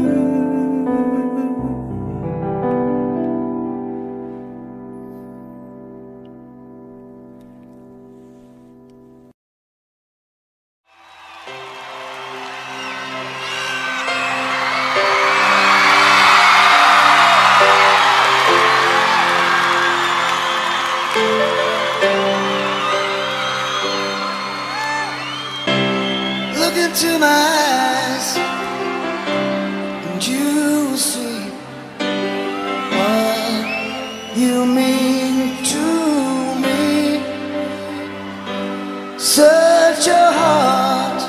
Look into my eyes and you will see what you mean to me. Search your heart,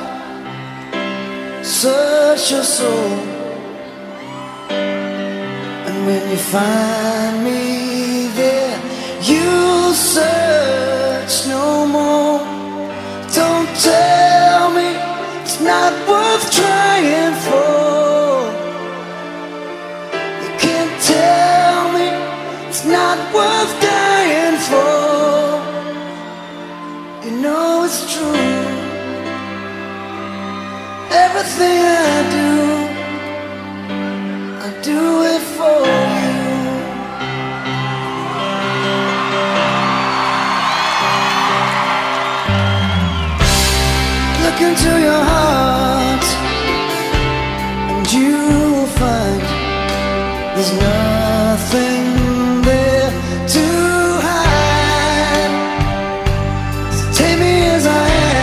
search your soul, and when you find me there, you'll search no more. Don't tell me it's not worth trying for. You can't tell me it's not worth dying for. You know it's true. Everything I do it for you. Look into your heart and you will find there's nothing there to hide. So take me as I am.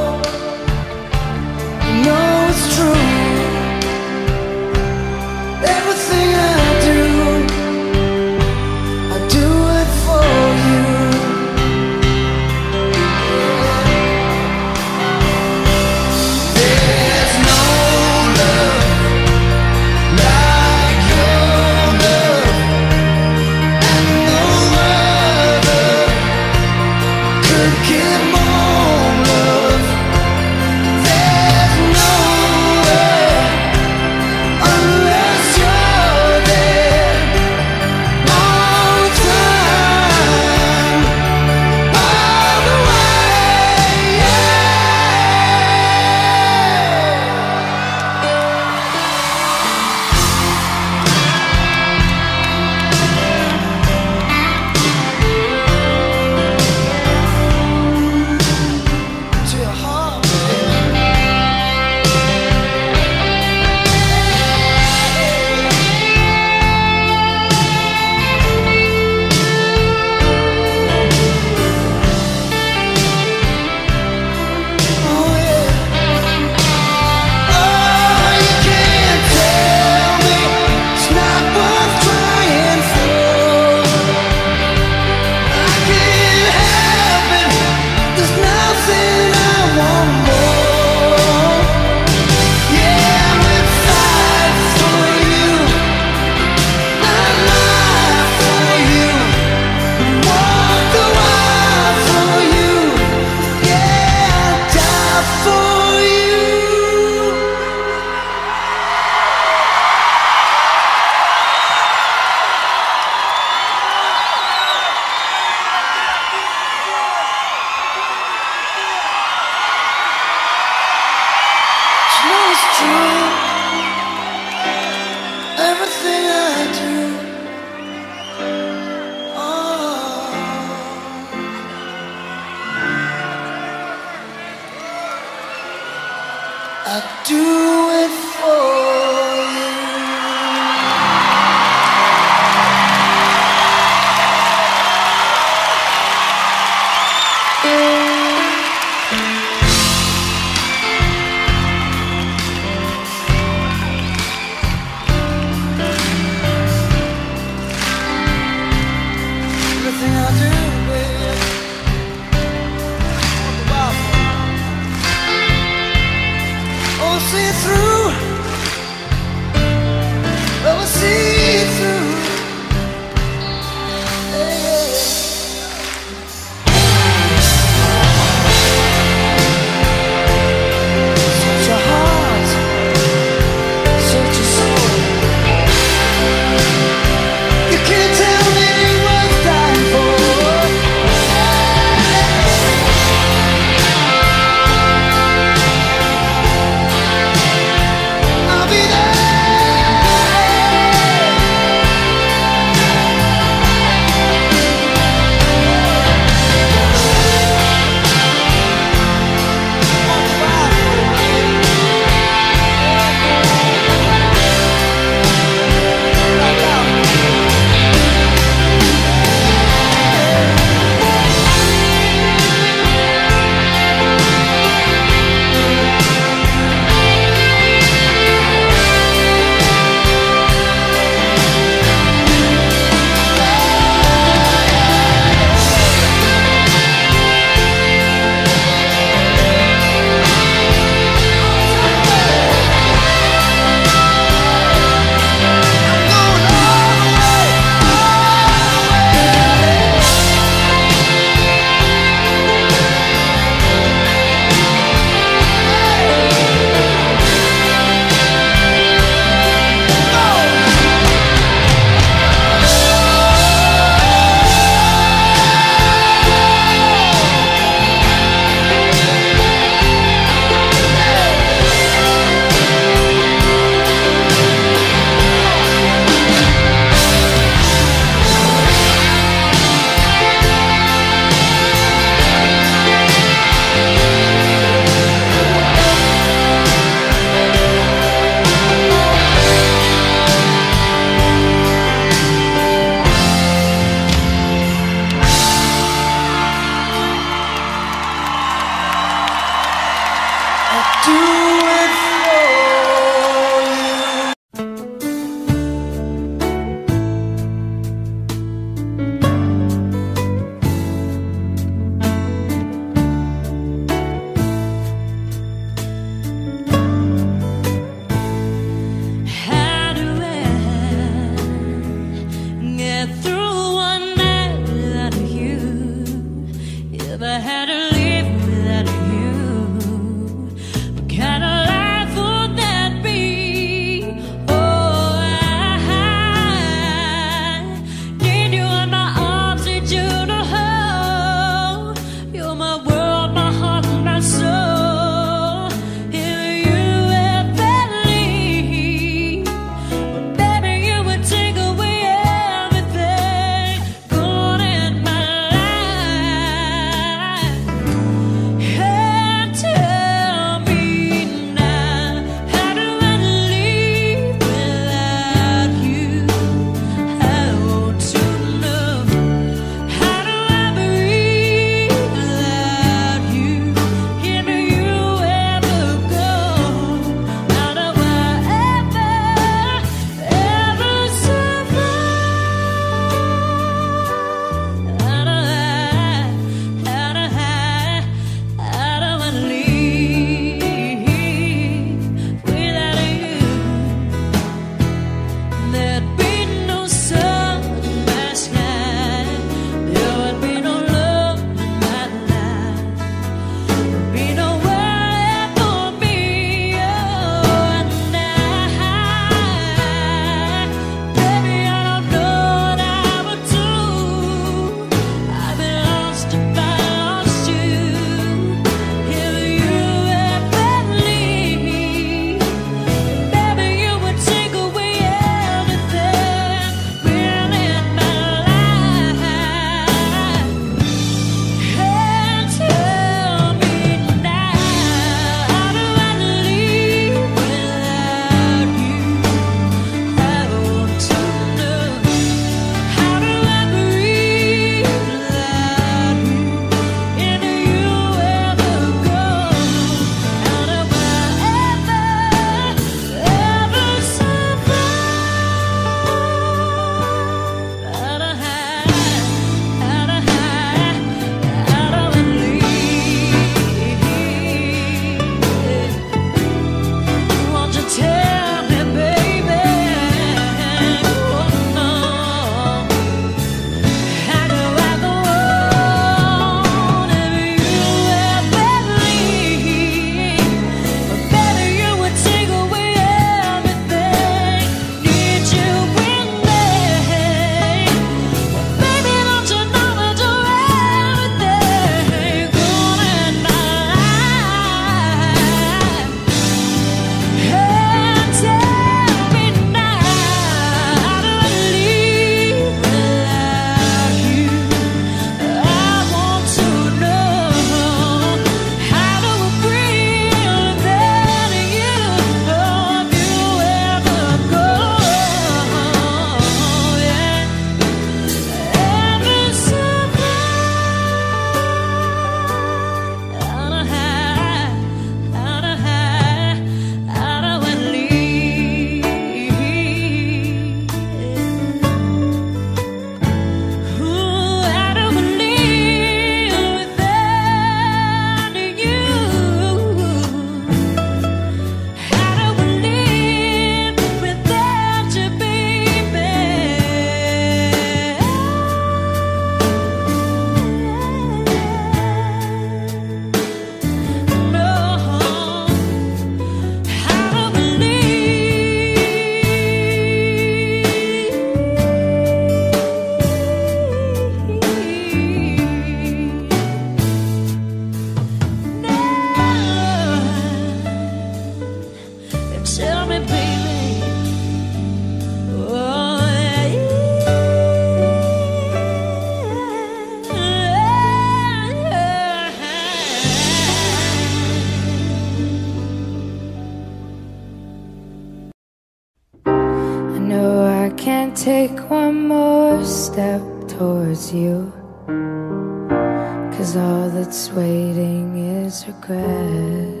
can't take one more step towards you, 'cause all that's waiting is regret.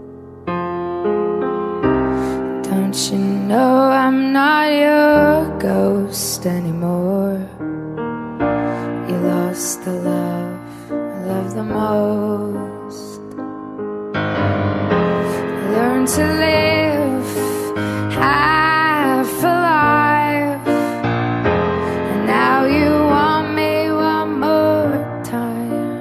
Don't you know I'm not your ghost anymore? You lost the love I love the most. Learn to live half alive, and now you want me one more time.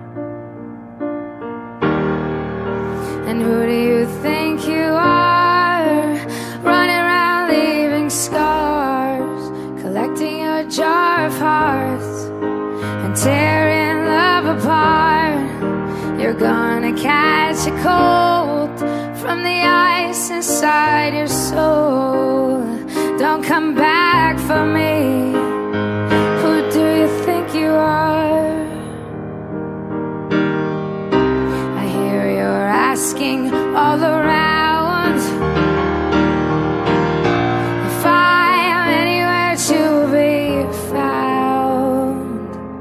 And who do you think you are, running around leaving scars, collecting a jar of hearts and tearing love apart? You're gonna catch a cold from the ice inside your soul. Don't come back for me. Who do you think you are? I hear you're asking all around if I am anywhere to be found,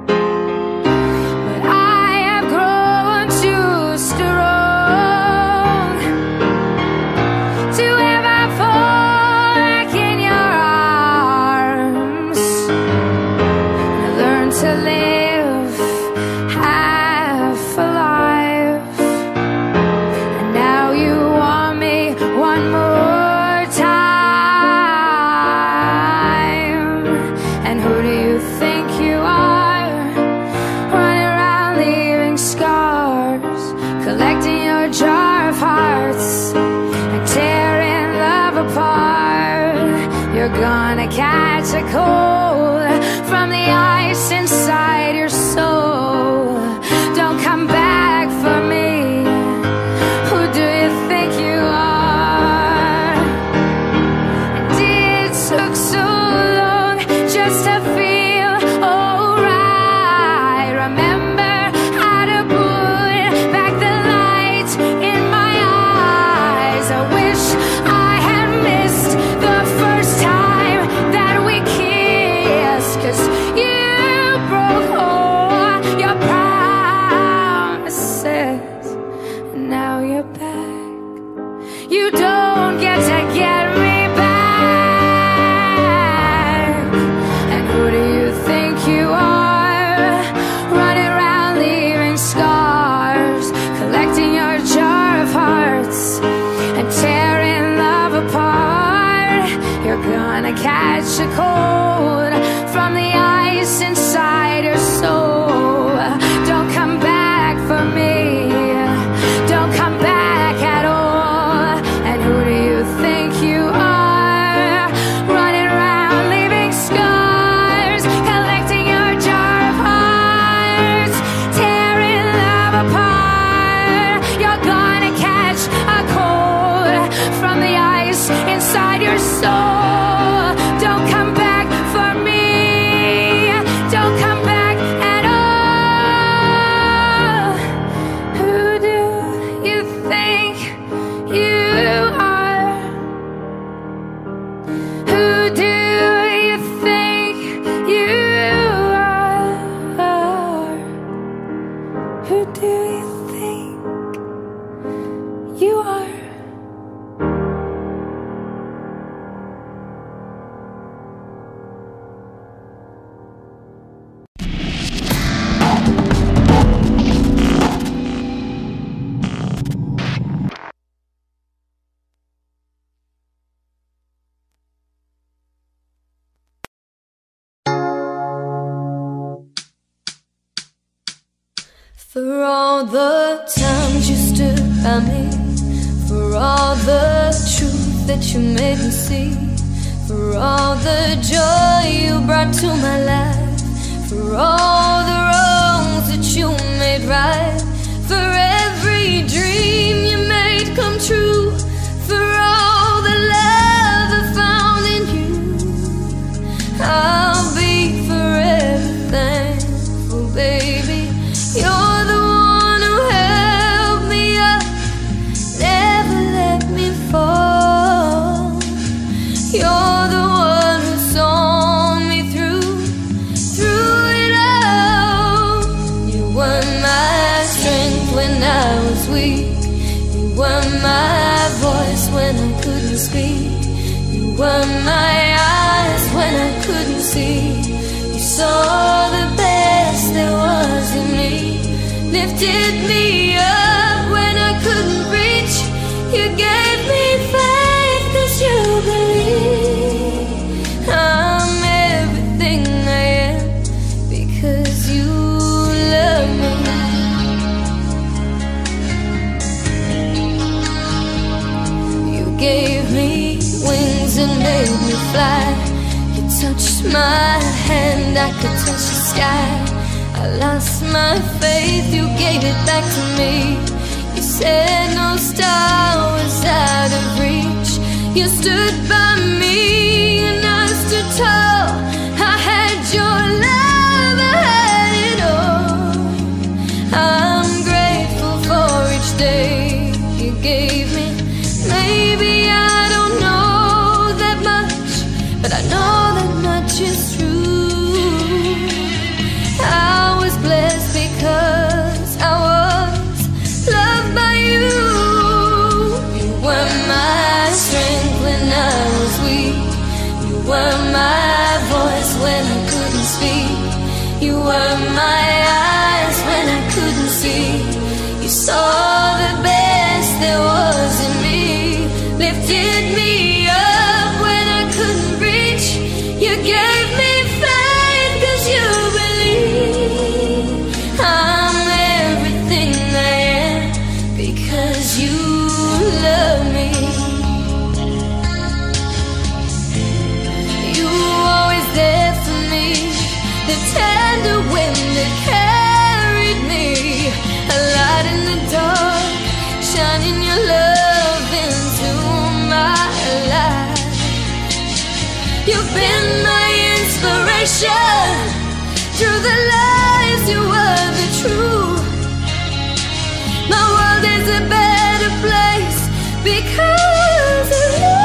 but I have grown too strong to ever fall back in your arms. I learned to live half alive, and now you want me one more time. And who do you think you are, running around leaving scars, collecting your jar of hearts and tearing love apart? You're gonna catch a cold from the ice inside your soul. Don't come back for me. Who do you think you are? And it took so long just to feel alright. Remember how to put back the light in my eyes. I wish I had missed the first time that we kissed, 'cause you broke all your promises, and now you're back. You don't get to get me back. And who do you think you are, running around leaving scars, collecting your jar of hearts and tearing love apart? You're gonna catch a cold from the ice inside your soul. Don't come back for me. Don't come back at all. And who do you think you are, running around leaving scars, collecting your jar of hearts, tearing love apart? You're gonna catch a cold from the ice inside your soul. Don't come back for me. Don't come back at all. Who do you think you are? Who do you think you are? Who do you think you are? For all the times you stood by me, for all the truth that you made me see, for all the joy you brought to my life, for all the wrongs that you made right, for every dream you made come true, for all the love I found in you, I'll be forever thankful, baby. You're the one who held me up, never let me fall. You're the one who saw were my eyes when I couldn't see. You saw the best there was in me, lifted me up when I couldn't reach. You gave me faith 'cause you believe I'm everything I am because you love me. You gave me wings and made me fly. You touched my hand, I could touch the sky. I lost my faith, you gave it back to me. You said no star was out of reach. You stood by me and I stood tall. I had your love, I had it all. I'm grateful for each day you gave me. Maybe I don't know that much, but I know that much is true. I was blessed because I was loved by you. You were my strength when I was weak. You were my voice when I couldn't speak. You were my eyes when I couldn't see. You saw the best there was in me, lifted me up when I couldn't reach. You gave me faith 'cause you believe I'm everything I am because you love me. You were always there for me, the tender wind that carried me, a light in the dark, shining your love into my life. You've been my inspiration, through the lies you were the truth. My world is a better place because of you.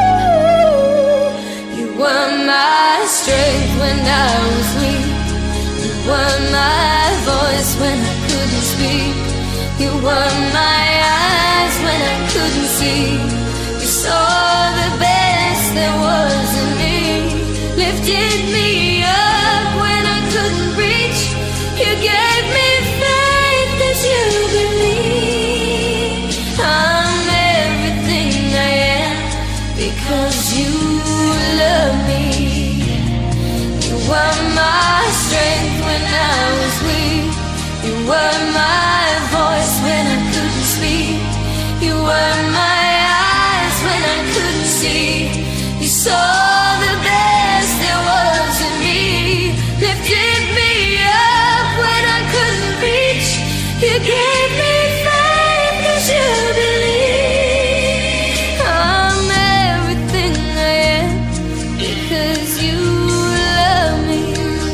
You were my strength when I was weak. You were my voice when I couldn't speak. You were my eyes when I couldn't see. You saw the best there was in me, lifted me up when I couldn't reach. You gave me faith 'cause you believe I'm everything I am because you love me. You were my strength when I was weak. You were my voice when I couldn't speak. You were my eyes when I couldn't see. You saw the best there was in me, lifted me up when I couldn't reach. You gave me faith 'cause you believe I'm everything I am because you love me.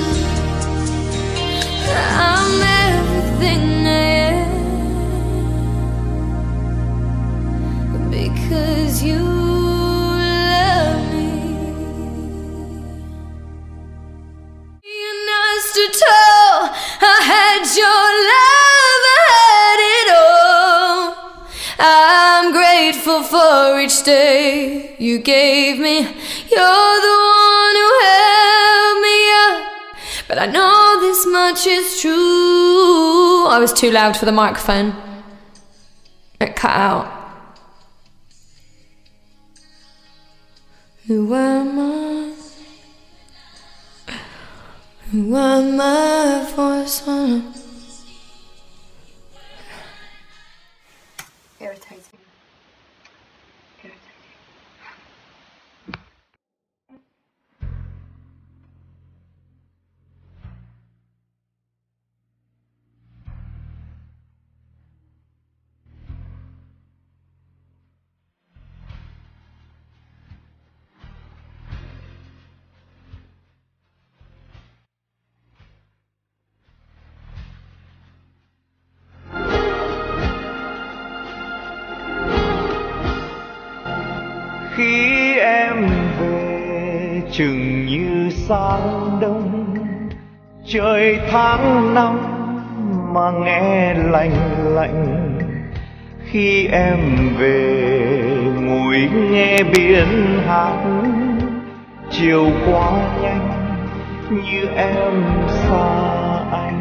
I'm everything I am because you love me. And I stood tall, I had your love, I had it all. I'm grateful for each day you gave me. You're the one who held me up, but I know this much is true. I was too loud for the microphone. It cut out. You were my voice when I... Irritating. Khi em về chừng như sáng đông, trời tháng năm mà nghe lạnh lạnh. Khi em về ngồi nghe biển hát chiều quá nhanh như em xa anh.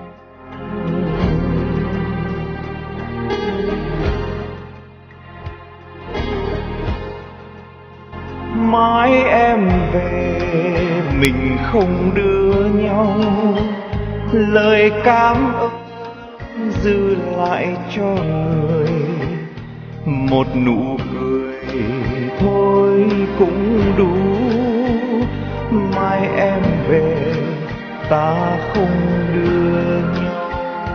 Mãi em về mình không đưa nhau, lời cảm ơn dư lại cho người, một nụ cười thôi cũng đủ. Mai em về ta không đưa nhau.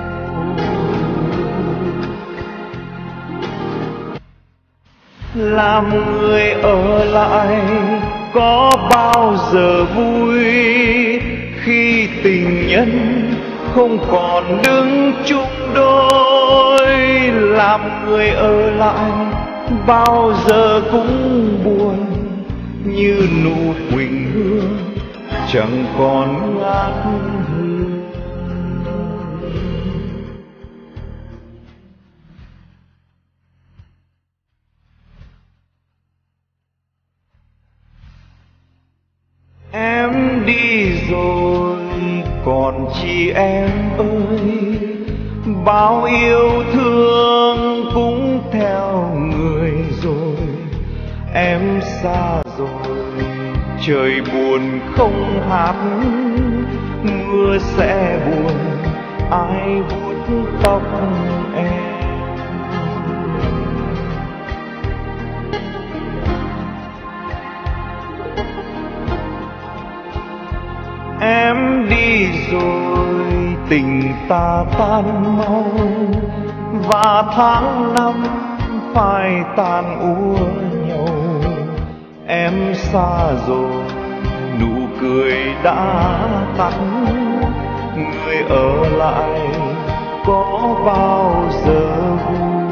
Làm người ở lại có bao giờ vui khi tình nhân không còn đứng chung đôi. Làm người ở lại bao giờ cũng buồn như nụ quỳnh hương chẳng còn ngát hương. Em đi rồi còn chi em ơi, bao yêu thương cũng theo người rồi. Em xa rồi trời buồn không hát, mưa sẽ buồn ai vuốt tóc em. Em đi rồi tình ta tan mau, và tháng năm phai tàn úa nhau. Em xa rồi nụ cười đã tắt, người ở lại có bao giờ vui.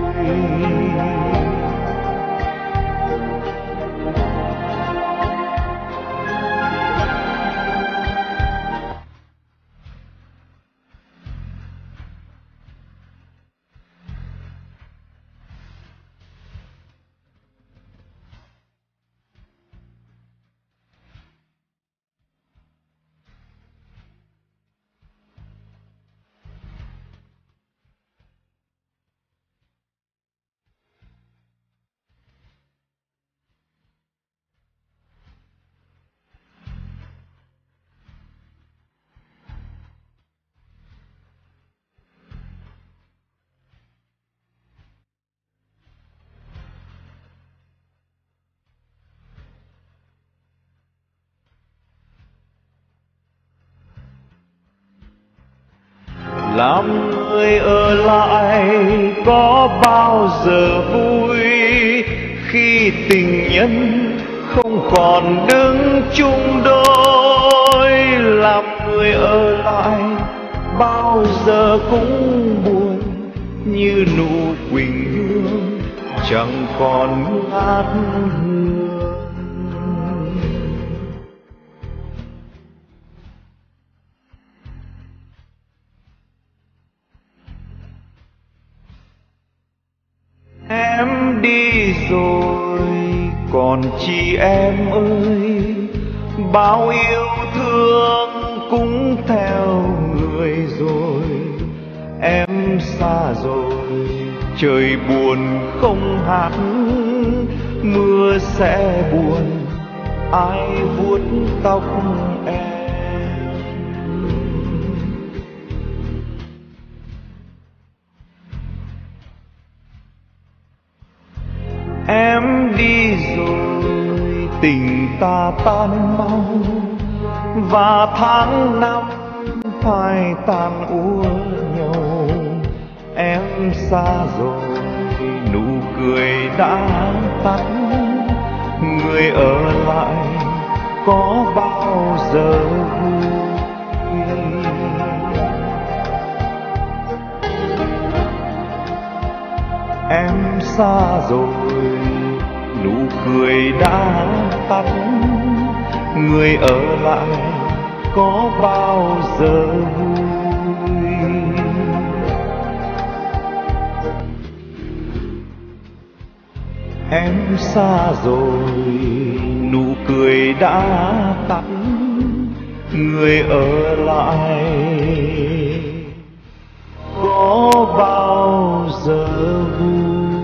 Làm người ở lại có bao giờ vui khi tình nhân không còn đứng chung đôi. Làm người ở lại bao giờ cũng buồn như nụ quỳnh hương chẳng còn ngát hương. Em đi rồi còn chi em ơi, bao yêu thương cũng theo người rồi. Em xa rồi trời buồn không hát, mưa sẽ buồn ai vuốt tóc em. Em đi rồi tình ta tan mau, và tháng năm phai tàn úa nhau. Em xa rồi nụ cười đã tắt, người ở lại có bao giờ vui. Em xa rồi nụ cười đã tắt, người ở lại có bao giờ vui. Em xa rồi nụ cười đã tắt, người ở lại có bao giờ vui.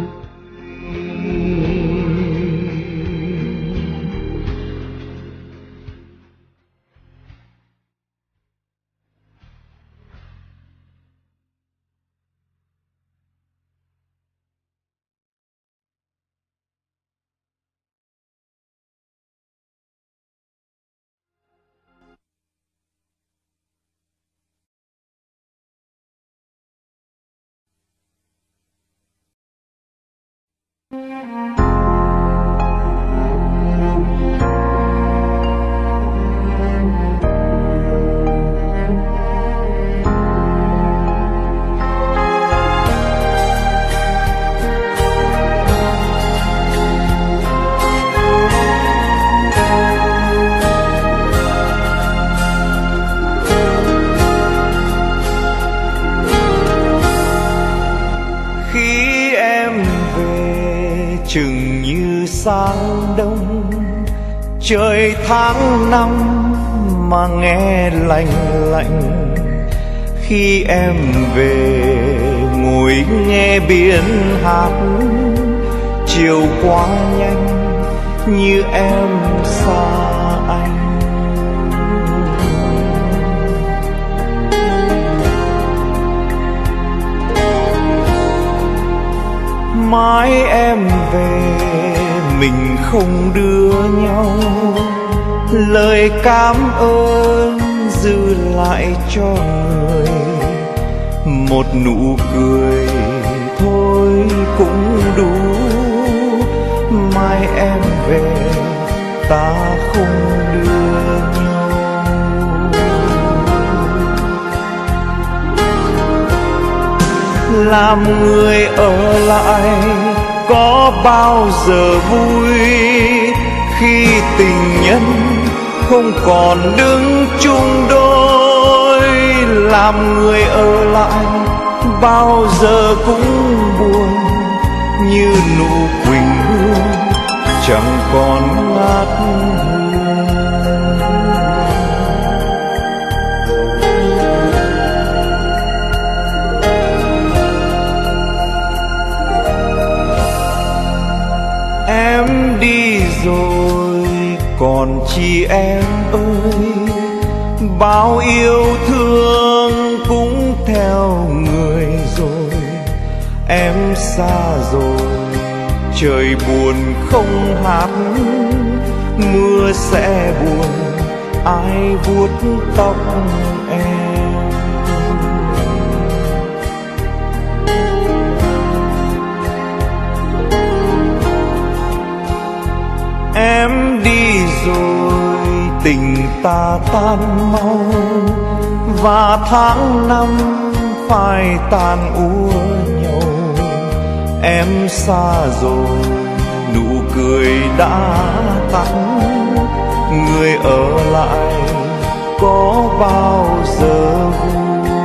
Chừng như sáng đông trời tháng năm mà nghe lạnh lạnh, khi em về ngồi nghe biển hát, chiều qua nhanh như em xa anh. Mãi em về mình không đưa nhau, lời cảm ơn dư lại cho người, một nụ cười thôi cũng đủ. Mai em về ta không đưa nhau. Làm người ở lại có bao giờ vui, khi tình nhân không còn đứng chung đôi. Làm người ở lại bao giờ cũng buồn, như nụ quỳnh hương chẳng còn ngát hương. Em đi rồi còn chi em ơi, bao yêu thương cũng theo người rồi. Em xa rồi trời buồn không hát, mưa sẽ buồn ai vuốt tóc em. Em đi rồi tình ta tan mau, và tháng năm phải tàn úa nhau. Em xa rồi nụ cười đã tắt, người ở lại có bao giờ vui.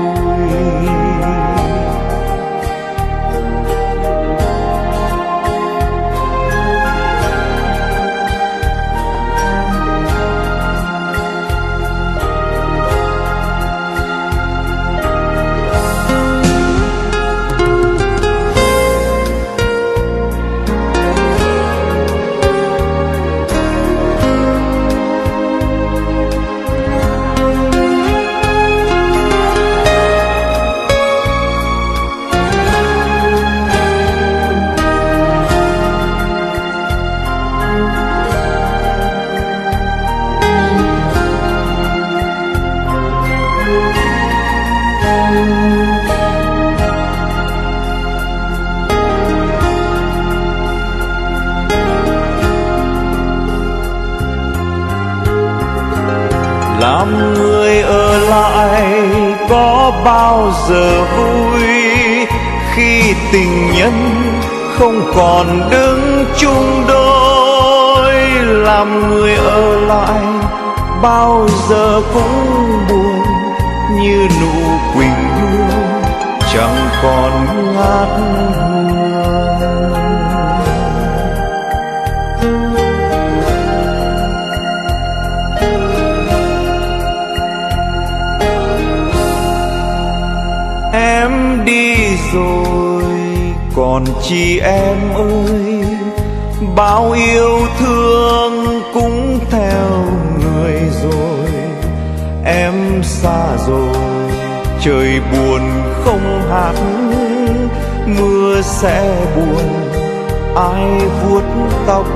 Làm người ở lại có bao giờ vui, khi tình nhân không còn đứng chung đôi. Làm người ở lại bao giờ cũng buồn, như nụ quỳnh hương chẳng còn ngát hương. còn chi em ơi, bao yêu thương cũng theo người rồi. Em xa rồi, trời buồn không hát, mưa sẽ buồn ai vuốt tóc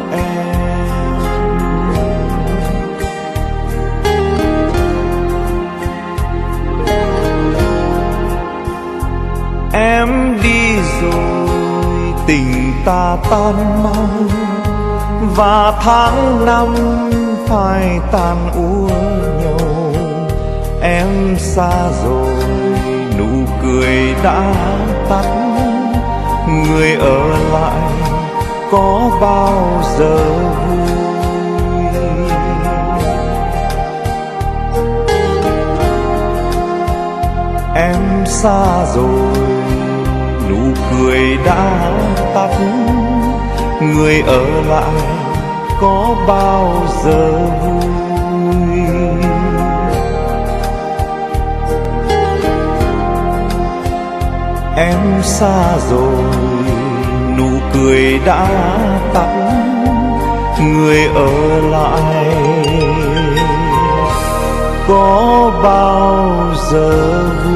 em đi rồi, tình ta tan mau và tháng năm phải tàn úa nhau. Em xa rồi, nụ cười đã tắt, người ở lại có bao giờ vui. Em xa rồi, nụ cười đã tắt, người ở lại có bao giờ vui. Em xa rồi, nụ cười đã tắt, người ở lại có bao giờ vui.